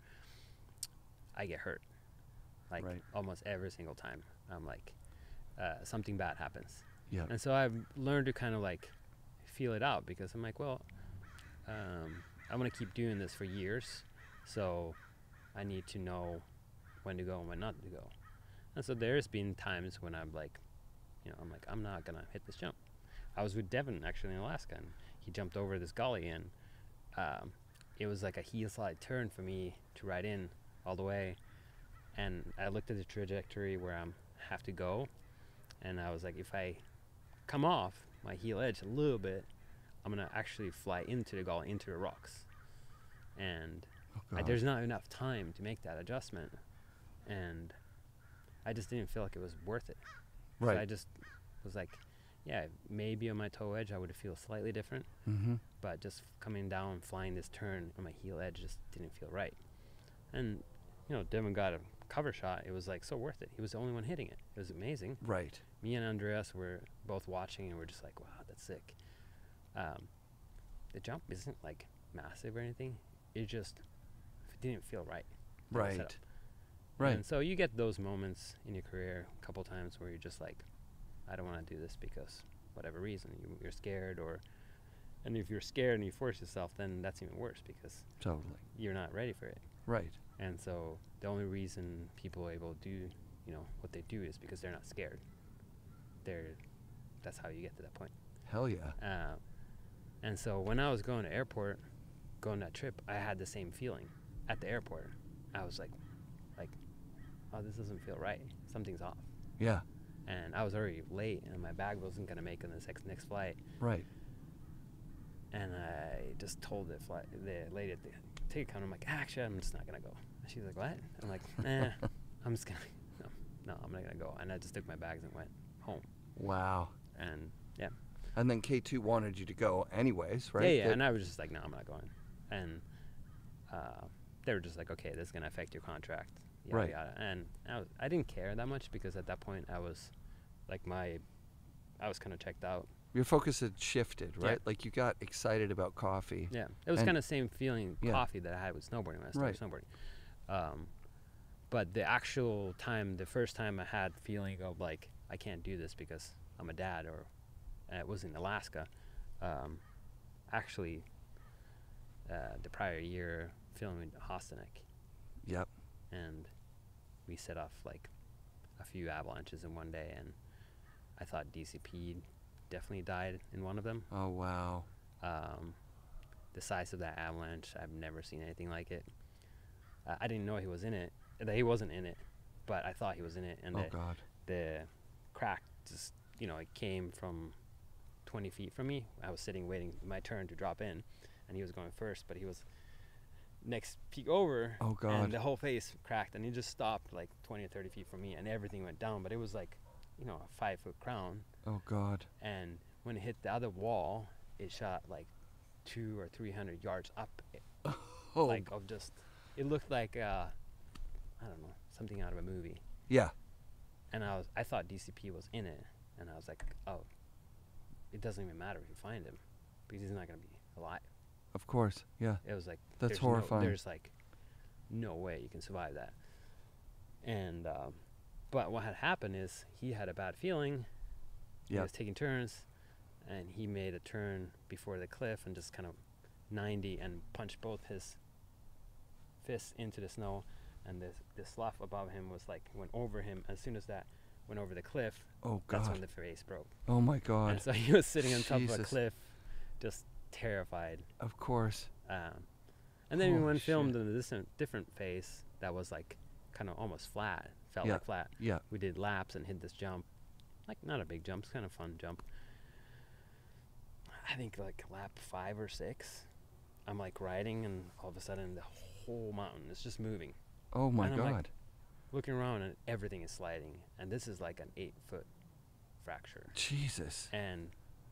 I get hurt. Like Right. almost every single time. I'm like, uh, something bad happens. Yeah. And so I've learned to kind of like feel it out because I'm like, well, um, I'm going to keep doing this for years. So I need to know when to go and when not to go. And so there's been times when I'm like, you know, I'm like, I'm not going to hit this jump. I was with Devin actually in Alaska, and he jumped over this gully, and um, it was like a heel slide turn for me to ride in all the way. And I looked at the trajectory where I'm have to go, and I was like, if I come off my heel edge a little bit, I'm gonna actually fly into the gully, into the rocks. And Oh, I, God. there's not enough time to make that adjustment, and I just didn't feel like it was worth it. So I Right. just was like, yeah, maybe on my toe edge I would feel slightly different, Mm-hmm. but just coming down and flying this turn on my heel edge just didn't feel right. And you know, Devin got a cover shot. It was like so worth it. He was the only one hitting it. It was amazing. Right. Me and Andreas were both watching, and we're just like, wow, that's sick. Um, the jump isn't like massive or anything. It just it didn't feel right. in the setup. Right. Right. And so you get those moments in your career a couple times where you're just like, I don't want to do this because whatever reason you, you're scared, or and if you're scared and you force yourself, then that's even worse because Totally. you're not ready for it. Right. And so the only reason people are able to do, you know, what they do is because they're not scared. They're that's how you get to that point. Hell yeah. Uh, And so when I was going to airport, going that trip, I had the same feeling at the airport. I was like, like, oh, this doesn't feel right. Something's off. Yeah. And I was already late, and my bag wasn't going to make it on the next, next flight. Right. And I just told the flight, the lady at the ticket counter, I'm like, actually, I'm just not going to go. And she's like, what? I'm like, eh, I'm just going to, no, no, I'm not going to go. And I just took my bags and went home. Wow. And, yeah. And then K two wanted you to go anyways, right? Yeah, yeah. That- And I was just like, no, I'm not going. And uh, they were just like, okay, this is going to affect your contract. Yada, Right. Yada. And I, was, I didn't care that much because at that point I was, like, my, I was kind of checked out. Your focus had shifted, Yeah. right? Like you got excited about coffee. Yeah. It was And- kind of same feeling, Yeah. coffee, that I had with snowboarding when I started Right. snowboarding. Um, but the actual time, the first time I had feeling of, like, I can't do this because I'm a dad, or and it was in Alaska, um, actually, uh, the prior year filming Hostanek. Yep. And we set off like a few avalanches in one day, and I thought D C P definitely died in one of them. Oh, wow. Um, the size of that avalanche, I've never seen anything like it. Uh, I didn't know he was in it. That he wasn't in it, but I thought he was in it. And Oh, the, God. the crack just, you know, it came from twenty feet from me. I was sitting waiting my turn to drop in, and he was going first, but he was next peek over. Oh, God. And the whole face cracked, and he just stopped like twenty or thirty feet from me, and everything went down. But it was like, you know, a five foot crown. Oh, God. And when it hit the other wall, it shot like two or three hundred yards up, i- Oh, like of just. It looked like uh, I don't know, something out of a movie. yeah. And I was, I thought D C P was in it, and I was like, oh, it doesn't even matter if you find him, because he's not gonna be alive. Of course. Yeah. It was like, That's there's no- horrifying. there's like no way you can survive that. And um, but what had happened is he had a bad feeling. He Yep. was taking turns, and he made a turn before the cliff and just kind of ninety and punched both his fists into the snow, and the the slough above him was like went over him. As soon as that went over the cliff, Oh, that's when God. the face broke. Oh, my God. And so he was sitting on top of a Jesus. cliff, just terrified. Of course. Um, and then we Holy went filmed shit. in a different different face that was like kind of almost flat, felt Yeah. like flat. Yeah. We did laps and hit this jump, like not a big jump, it's kind of fun jump. I think like lap five or six, I'm like riding, and all of a sudden the whole mountain is just moving. Oh, my And I'm like- God. Looking around, and everything is sliding, and this is like an eight foot fracture. Jesus. And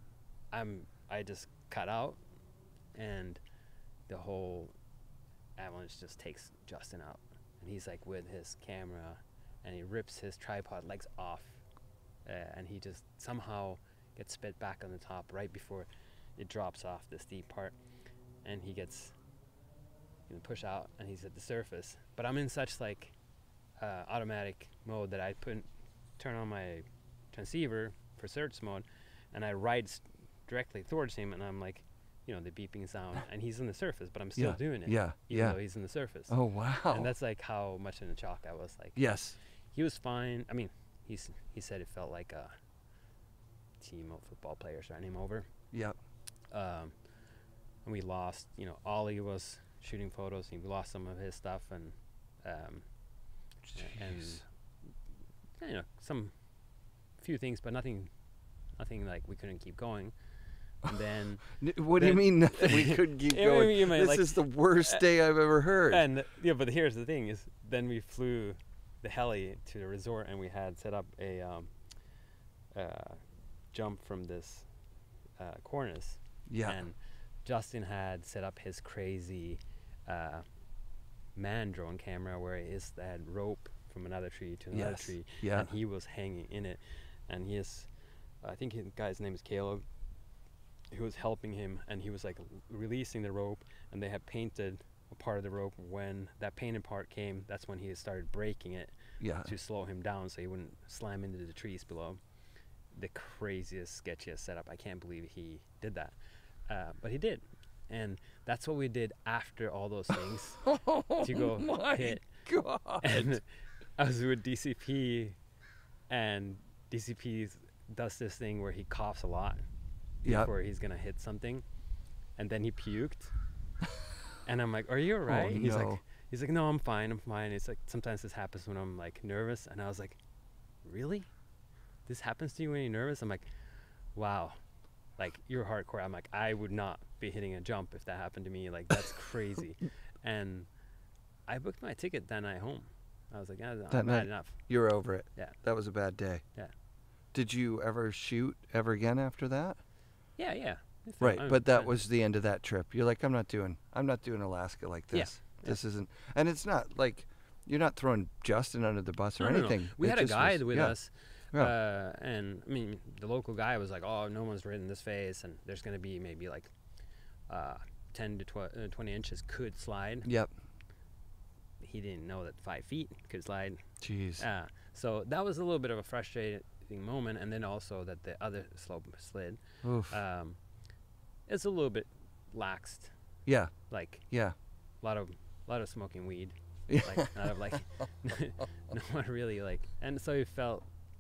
I'm I just cut out, and the whole avalanche just takes Justin out, and he's like with his camera, and he rips his tripod legs off, uh, and he just somehow gets spit back on the top right before it drops off the steep part, and he gets you know, push out, and he's at the surface. But I'm in such like uh, automatic mode that I put turn on my transceiver for search mode, and I ride s- directly towards him, and I'm like, you know, the beeping sound, and he's in the surface, but I'm still Yeah. doing it, Yeah. even Yeah. though he's in the surface. Oh, wow. And that's like how much in the chalk I was. Like, Yes. he was fine. I mean, he's he said it felt like a team of football players ran him over. Yep. Um, and we lost. You know, Ollie was shooting photos, and we lost some of his stuff, and um, and Jeez. you know, some few things, but nothing, nothing like we couldn't keep going. And then N- what do you then- mean nothing? We couldn't keep Yeah, going. you mean, This like- is the worst day I've ever heard. and yeah, but here's the thing: is then we flew the heli to the resort, and we had set up a um, uh, jump from this uh, cornice. yeah. And Justin had set up his crazy uh, man drone camera where his had rope from another tree to another Yes. tree, Yeah. and he was hanging in it. And he is, I think the guy's name is Caleb. He was helping him, and he was like l- releasing the rope, and they had painted a part of the rope. When that painted part came, that's when he started breaking it Yeah. to slow him down so he wouldn't slam into the trees below. The craziest, sketchiest setup. I can't believe he did that. Uh, but he did. And that's what we did after all those things to go Oh my hit. God. And I was with D C P, and D C P does this thing where he coughs a lot Yep. before he's going to hit something. and then he puked. And I'm like, "Are you alright?" Oh, He's no. like, "He's like, no, I'm fine, I'm fine." It's like sometimes this happens when I'm like nervous, and I was like, "Really? This happens to you when you're nervous?" I'm like, "Wow, like you're hardcore." I'm like, "I would not be hitting a jump if that happened to me. Like that's crazy." And I booked my ticket that night home. I was like, "Yeah, That I've night? had enough." You're over it. Yeah. That was a bad day. Yeah. Did you ever shoot ever again after that? Yeah, yeah. If Right, I'm- but that I'm- was the end of that trip. You're like, I'm not doing, I'm not doing Alaska like Yeah, this. This isn't, and it's not like you're not throwing Justin under the bus or No, no, no. anything. We It had a just guide was- with yeah, us, Yeah. uh, and I mean, the local guy was like, "Oh, no one's ridden this face, and there's gonna be maybe like uh, ten to tw- uh, twenty inches could slide." Yep. He didn't know that five feet could slide. Jeez. Uh, so that was a little bit of a frustrating moment, and then also that the other slope slid. Oof. Um, it's a little bit laxed, yeah. like Yeah. a lot of lot of smoking weed, Yeah. like not of like no one really like, and so it felt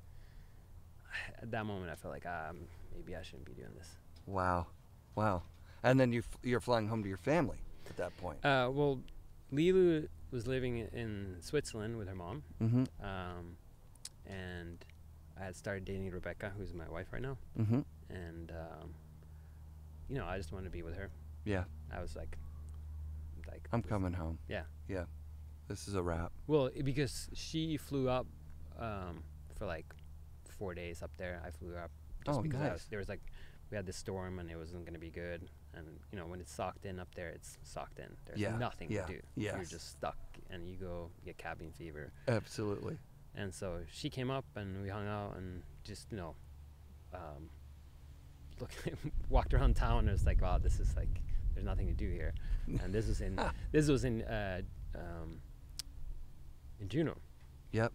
at that moment I felt like um, maybe I shouldn't be doing this. Wow. Wow. And then you f- you're flying home to your family at that point. Uh, well, Lilu was living i- in Switzerland with her mom, Mm-hmm. um, and I had started dating Rebecca, who's my wife right now, Mm-hmm. and um, you know I just wanted to be with her. Yeah. I was like, like I'm this- coming home. Yeah. Yeah. This is a wrap. Well, i- because she flew up um, for like four days up there. I flew up just Oh, because I nice. was, there was like we had this storm and it wasn't going to be good. And you know when it's socked in up there, it's socked in. There's Yeah, nothing yeah, to do. You're yes. just stuck, and you go get cabin fever. Absolutely. And so she came up and we hung out and just you know, um, look, walked around town. And it's like, wow, this is like there's nothing to do here. And this was in this was in uh, um, in Juneau. Yep.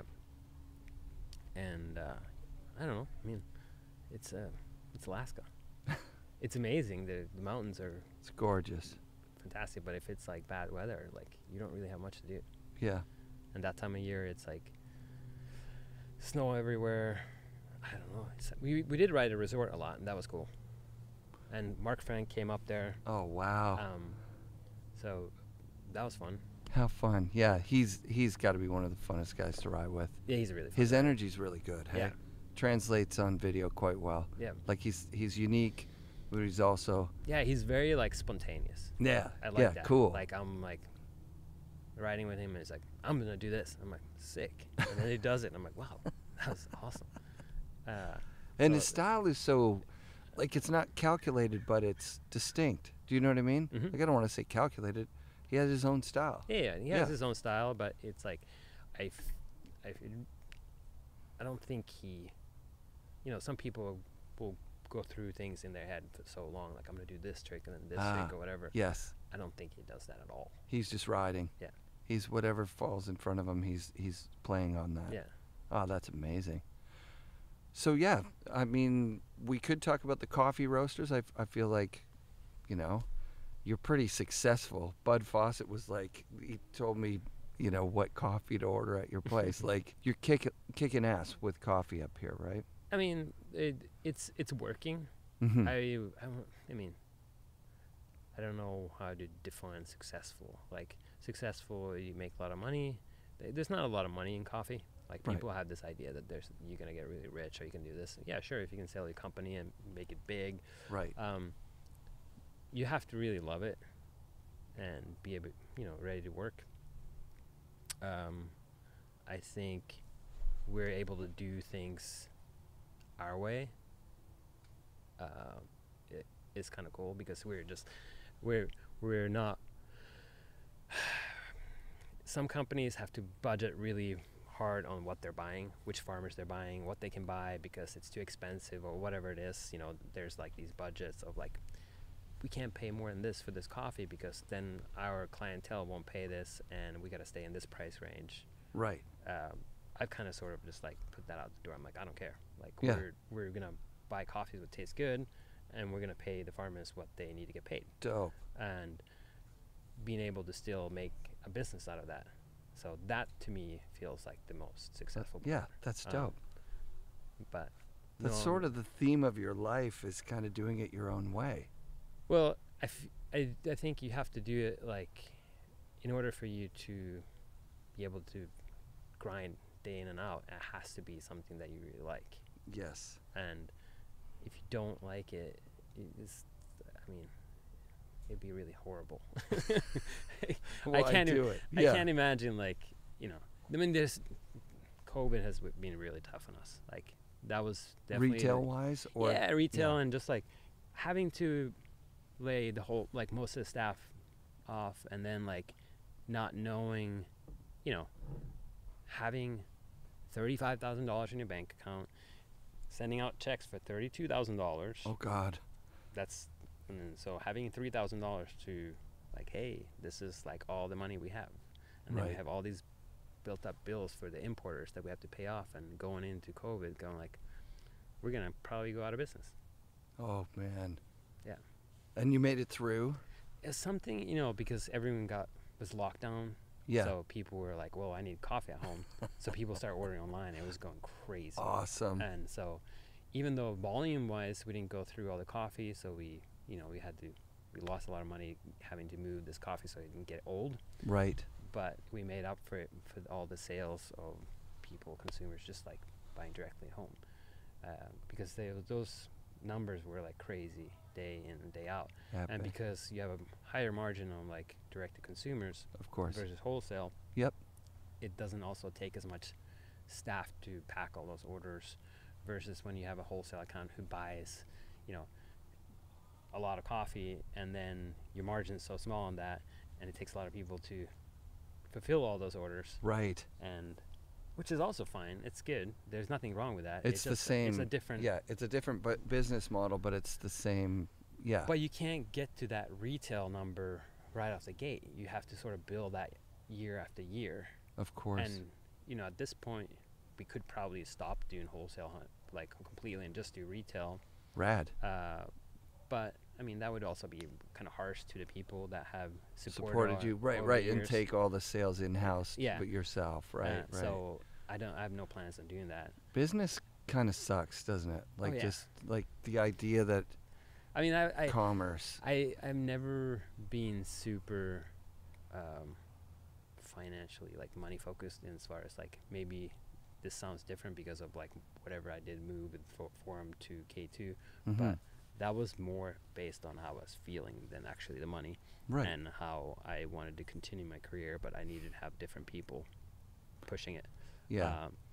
And uh, I don't know. I mean, it's uh, it's Alaska. It's amazing. The the mountains are It's gorgeous. fantastic, but if it's like bad weather, like you don't really have much to do. Yeah. And that time of year, it's like snow everywhere. I don't know. It's, we we did ride a resort a lot, and that was cool. And Mark Frank came up there, Oh, wow. um, so that was fun. How fun. Yeah, he's he's got to be one of the funnest guys to ride with. Yeah, he's a really fun His guy. energy's really good. Hey? Yeah. Translates on video quite well. Yeah, Like he's he's unique, but he's also yeah, he's very like spontaneous. yeah I like yeah that. cool. Like I'm like riding with him, and he's like, "I'm gonna do this." I'm like, "Sick," and then he does it, and I'm like, "Wow, that was awesome." Uh, and so his style is so like it's not calculated, but it's distinct. Do you know what I mean? Mhm. Like I don't want to say calculated. He has his own style. yeah, yeah, he Yeah. has his own style, but it's like, I, f- I, f- I don't think he, you know, some people will go through things in their head for so long, like I'm gonna do this trick and then this Ah, trick or whatever. Yes, I don't think he does that at all. he's just riding. Yeah. He's whatever falls in front of him. He's he's playing on that. Yeah. Oh, that's amazing. So yeah, I mean, we could talk about the coffee roasters. I, f- I feel like, you know, you're pretty successful. Bud Fawcett was like, he told me, you know, what coffee to order at your place. Like you're kicking kicking ass with coffee up here, right? I mean, it, it's it's working. Mm-hmm. I, I, don't- I mean, I don't know how to define successful. Like successful, you make a lot of money. Th- There's not a lot of money in coffee. Like Right. people have this idea that there's you're gonna get really rich or you can do this. Yeah, sure, if you can sell your company and make it big, Right. um, you have to really love it and be able, you know, ready to work. Um, I think we're able to do things our way. Uh, it is kind of cool because we're just we're we're not. Some companies have to budget really hard on what they're buying, which farmers they're buying, what they can buy because it's too expensive or whatever it is. You know, there's like these budgets of like, we can't pay more than this for this coffee because then our clientele won't pay this and we got to stay in this price range. Right. Um, I've kind of sort of just like put that out the door. I'm like, I don't care. Like Yeah. we're we're gonna buy coffees that taste good, and we're gonna pay the farmers what they need to get paid, Dope. and being able to still make a business out of that. So that to me feels like the most successful. Yeah, part. that's Um, dope. But That's no, sort of the theme of your life is kind of doing it your own way. well, I, f- I, I think you have to do it like, in order for you to be able to grind day in and out, it has to be something that you really like. Yes. And if you don't like it, it's, I mean, it'd be really horrible. Why I can't. do im- it? I Yeah. can't imagine, like, you know. I mean, this COVID has w- been really tough on us. Like, that was definitely Retail the- wise, or yeah, retail, yeah. and just like having to lay the whole, like, most of the staff off, and then like not knowing, you know, having thirty-five thousand dollars in your bank account, sending out checks for thirty-two thousand dollars. Oh God. That's, and then so having three thousand dollars to, like, hey, this is like all the money we have, and then we Right. have all these built up bills for the importers that we have to pay off, and going into COVID, going like, we're gonna probably go out of business. Oh man. Yeah. And you made it through. It's something, you know, because everyone got was locked down. Yeah. So people were like, well, I need coffee at home. So people started ordering online. It was going crazy. Awesome. And so even though volume wise we didn't go through all the coffee, so we, you know, we had to, we lost a lot of money having to move this coffee so it didn't get old. Right. But we made up for it for all the sales of people, consumers, just like buying directly at home. Uh, because they, those numbers were like crazy day in and day out. Epic. And because you have a higher margin on like direct to consumers Of course. versus wholesale, Yep. it doesn't also take as much staff to pack all those orders versus when you have a wholesale account who buys, you know, a lot of coffee, and then your margin is so small on that, and it takes a lot of people to fulfill all those orders, Right. and which is also fine. It's good. There's nothing wrong with that. It's the just a- same. It's a different. Yeah, it's a different but business model, but it's the same. Yeah. But you can't get to that retail number right off the gate. You have to sort of build that year after year. Of course. And, you know, at this point, we could probably stop doing wholesale hunt, like completely, and just do retail. Rad. Uh, but, I mean, that would also be kind of harsh to the people that have supported, Supported our- you. Right, over right. the And years. take all the sales in-house Yeah. but yourself. Right, Uh, right. So I don't. I have no plans on doing that. Business kind of sucks, doesn't it? Like yeah. just like the idea that I mean, I, I commerce. I I've never been super um, financially like money focused, in as far as like, maybe this sounds different because of like whatever I did move with for, Forum to K two, Mhm. but that was more based on how I was feeling than actually the money, Right. and how I wanted to continue my career, but I needed to have different people pushing it. Yeah. Um,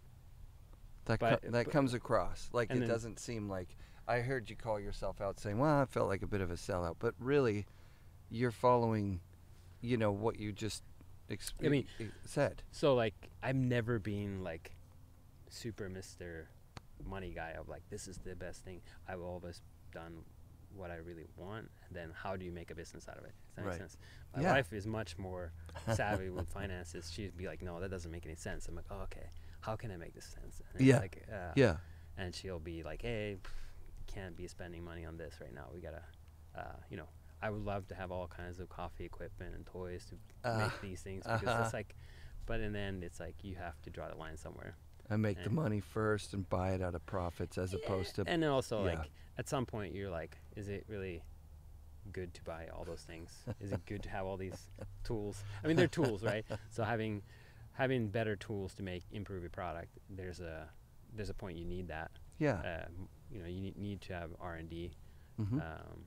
that but- co- that but- comes across. Like and it then- doesn't seem like I heard you call yourself out saying, "Well, I felt like a bit of a sellout," but really, you're following, you know, what you just exp- I mean- e- said. So like, I've never been like super Mister Money guy of like, this is the best thing. I've always done what I really want, and then how do you make a business out of it? Does that Right. make sense? My Yeah. wife is much more savvy with finances. She'd be like, no, that doesn't make any sense. I'm like, oh, okay, how can I make this sense? And it's Yeah. Like, uh, Yeah. And she'll be like, hey, pff, can't be spending money on this right now. We gotta, uh, you know, I would love to have all kinds of coffee equipment and toys to Uh, make these things, because uh-huh. it's like, but in the end, it's like you have to draw the line somewhere. And make the and- money first and buy it out of profits as opposed to And then also, yeah. like, at some point, you're like, is it really good to buy all those things? Is it good to have all these tools? I mean, they're tools, right? So having having better tools to make improve your product, there's a there's a point you need that. yeah. Um, you know, you need, need to have R and D, Mhm. um,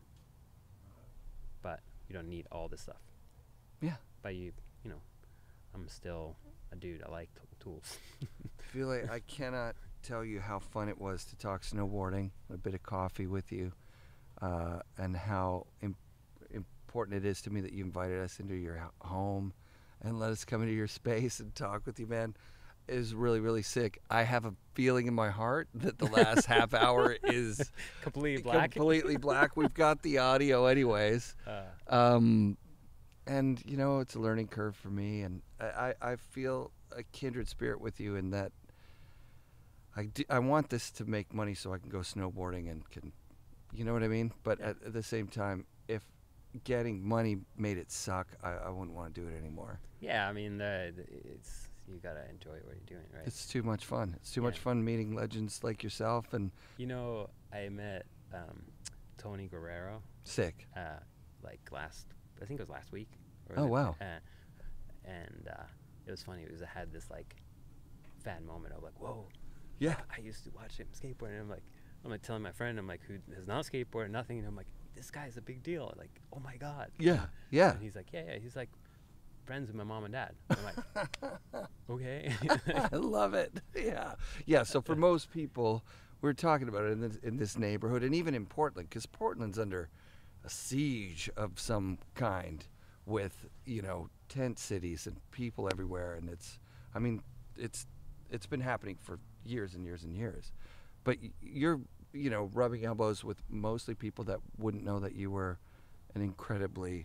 but you don't need all this stuff. Yeah. But you, you know, I'm still a dude. I like t- tools. feel like I cannot tell you how fun it was to talk snowboarding, a bit of coffee with you, uh, and how Im- important it is to me that you invited us into your ho- home and let us come into your space and talk with you, man. It is really, really sick. I have a feeling in my heart that the last half hour is Completely black. completely black. We've got the audio anyways. uh, Um, and you know, it's a learning curve for me, and I, I, I feel a kindred spirit with you in that I, do, I want this to make money so I can go snowboarding and can, you know what I mean? But Yeah. at, at the same time, if getting money made it suck, I, I wouldn't want to do it anymore. yeah, I mean, the, the, it's you gotta enjoy what you're doing, right? It's too much fun. It's too much Yeah. fun meeting legends like yourself, and You know, I met um, Tony Guerrero. sick. Uh, like last, I think it was last week. Or Oh, the- wow. Uh, and uh, it was funny because I had this like fan moment of like, whoa, Yeah. I used to watch him skateboard, and I'm like, I'm like telling my friend, I'm like, who has not skateboarded, nothing, and I'm like, this guy's a big deal. Like, oh my god. Yeah. Yeah. And he's like, yeah, yeah. He's like friends with my mom and dad. I'm like, okay. I love it. Yeah. Yeah. So for most people, we're talking about it in this, in this neighborhood and even in Portland, because Portland's under a siege of some kind with, you know, tent cities and people everywhere. And it's, I mean, it's, it's been happening for years and years and years. But y- you're, you know, rubbing elbows with mostly people that wouldn't know that you were an incredibly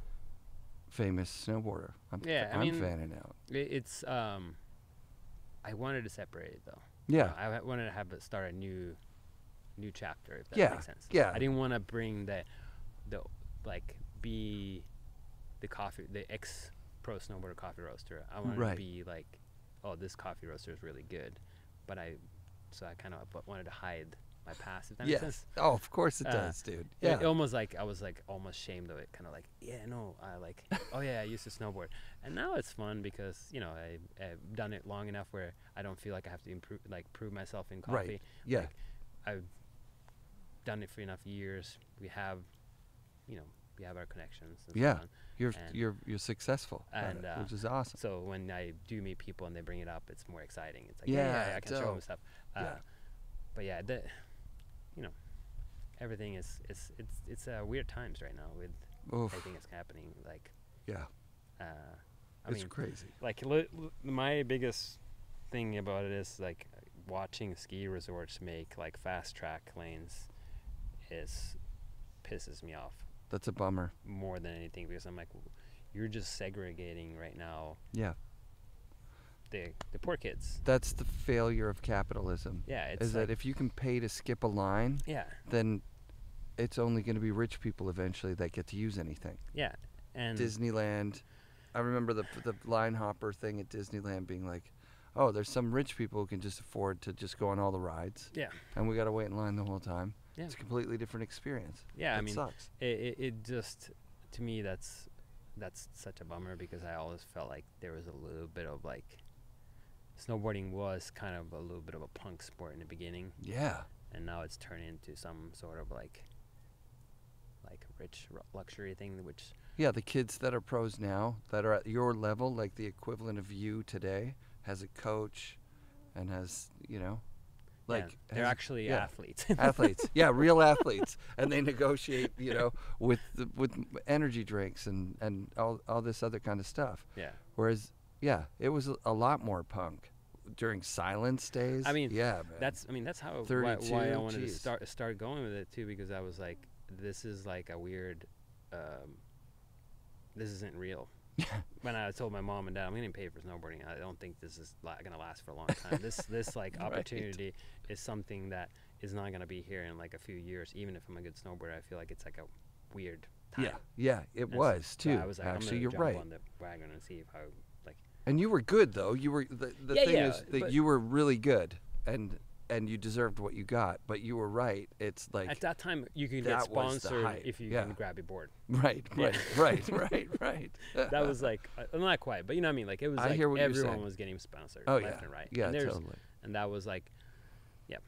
famous snowboarder. I'm, Yeah, I I'm mean, fanning out. It- it's um, I wanted to separate it though. Yeah. I wa- wanted to have it start a new, new chapter. If that Yeah, makes sense. yeah. I didn't want to bring the, the like be, the coffee the ex pro snowboarder coffee roaster. I wanted Right. to be like, oh, this coffee roaster is really good, but I, so I kind of wanted to hide my past. If that makes sense. Yes. Oh, of course it Uh, does, dude. It- Yeah. it almost like I was like almost shamed of it, kind of like, yeah, no, I like, oh yeah, I used to snowboard, and now it's fun because you know I, I've done it long enough where I don't feel like I have to improve, like prove myself in coffee. Right. Yeah. Like, I've done it for enough years. We have, you know, we have our connections. And Yeah. So on. You're and- you're you're successful, at and, it, uh, which is awesome. So when I do meet people and they bring it up, it's more exciting. It's like, Yeah, yeah, yeah, I can show them dope. stuff. Uh, Yeah. But yeah, the, you know, everything is it's it's it's uh, weird times right now with Oof. everything that's happening. Like, Yeah. uh, I It's mean, crazy. like li- li- my biggest thing about it is like watching ski resorts make like fast track lanes is pisses me off That's a bummer. more than anything because I'm like, w- you're just segregating right now Yeah. the the poor kids. That's the failure of capitalism. Yeah, it's Is like, that if you can pay to skip a line, yeah, then it's only going to be rich people eventually that get to use anything. yeah, and Disneyland. I remember the the line hopper thing at Disneyland being like, "Oh, there's some rich people who can just afford to just go on all the rides, yeah, and we got to wait in line the whole time." yeah, It's a completely different experience. yeah. I It mean, sucks. it, it it just to me that's that's such a bummer because I always felt like there was a little bit of like snowboarding was kind of a little bit of a punk sport in the beginning, Yeah. and now it's turned into some sort of like like rich ru- luxury thing, which Yeah, the kids that are pros now, that are at your level, like the equivalent of you today, has a coach and has, you know, like yeah, they're has- actually yeah. athletes. athletes. Yeah, real athletes. And they negotiate, you know, with the, with energy drinks and, and all, all this other kind of stuff. Yeah. Whereas, yeah, it was a, a lot more punk during silence days. I mean, yeah, man. That's I mean that's how why, why I thirty-two, wanted to geez. start start going with it too because I was like this is like a weird um, this isn't real. When I told my mom and dad I'm getting paid for snowboarding, I don't think this is la- gonna last for a long time. this this like Right. opportunity is something that is not gonna be here in like a few years. Even if I'm a good snowboarder, I feel like it's like a weird time. yeah, yeah, it And so- was so too. I was like, Actually, I'm gonna you're jump right. on the wagon and see if I like. And you were good though. You were the, the Yeah, thing yeah, is that but- you were really good, and and you deserved what you got. But you were right. It's like At that time, you could get that was the sponsored hype, if you yeah. can grab your board. right, Yeah. right, right, right, right. That was like uh, not quite, but you know what I mean. Like it was I like hear what you're everyone saying. was getting sponsored oh left yeah, and right. yeah, and there's- totally. And that was like, yeah,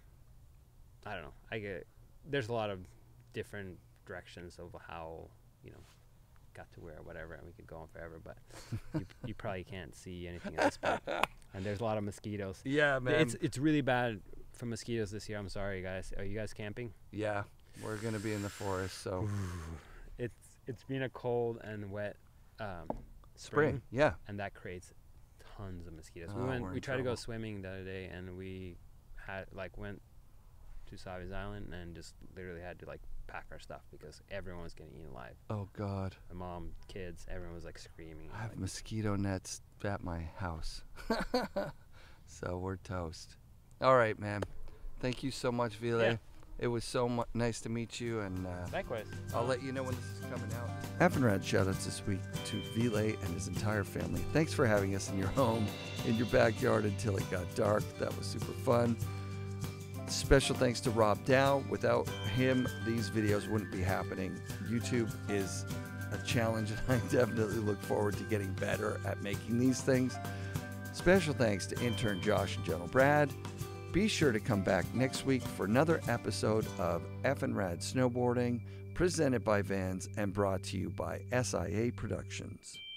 I don't know. I get there's a lot of different directions of how you know got to where whatever, and we could go on forever. But you, you probably can't see anything else. But, and there's a lot of mosquitoes. Yeah, man. It's it's really bad for mosquitoes this year. I'm sorry, guys. Are you guys camping? yeah, we're gonna be in the forest, so It's it's been a cold and wet um, spring. spring. Yeah, And that creates tons of mosquitoes. Oh, we went, we're we in tried to go trouble. swimming the other day, and we had like went to Savi's Island and just literally had to like pack our stuff because everyone was getting eaten alive. Oh God, My mom, kids, everyone was like screaming. I have like, mosquito nets at my house, so we're toast. All right, man. Thank you so much, Ville. Yeah. It was so mu- nice to meet you, and uh, Likewise. I'll let you know when this is coming out. Affenrad shoutouts this week to Ville and his entire family. Thanks for having us in your home, in your backyard until it got dark. That was super fun. Special thanks to Rob Dow. Without him, these videos wouldn't be happening. YouTube is a challenge, and I definitely look forward to getting better at making these things. Special thanks to intern Josh and General Brad. Be sure to come back next week for another episode of Effin' Rad Snowboarding, presented by Vans and brought to you by S I A Productions.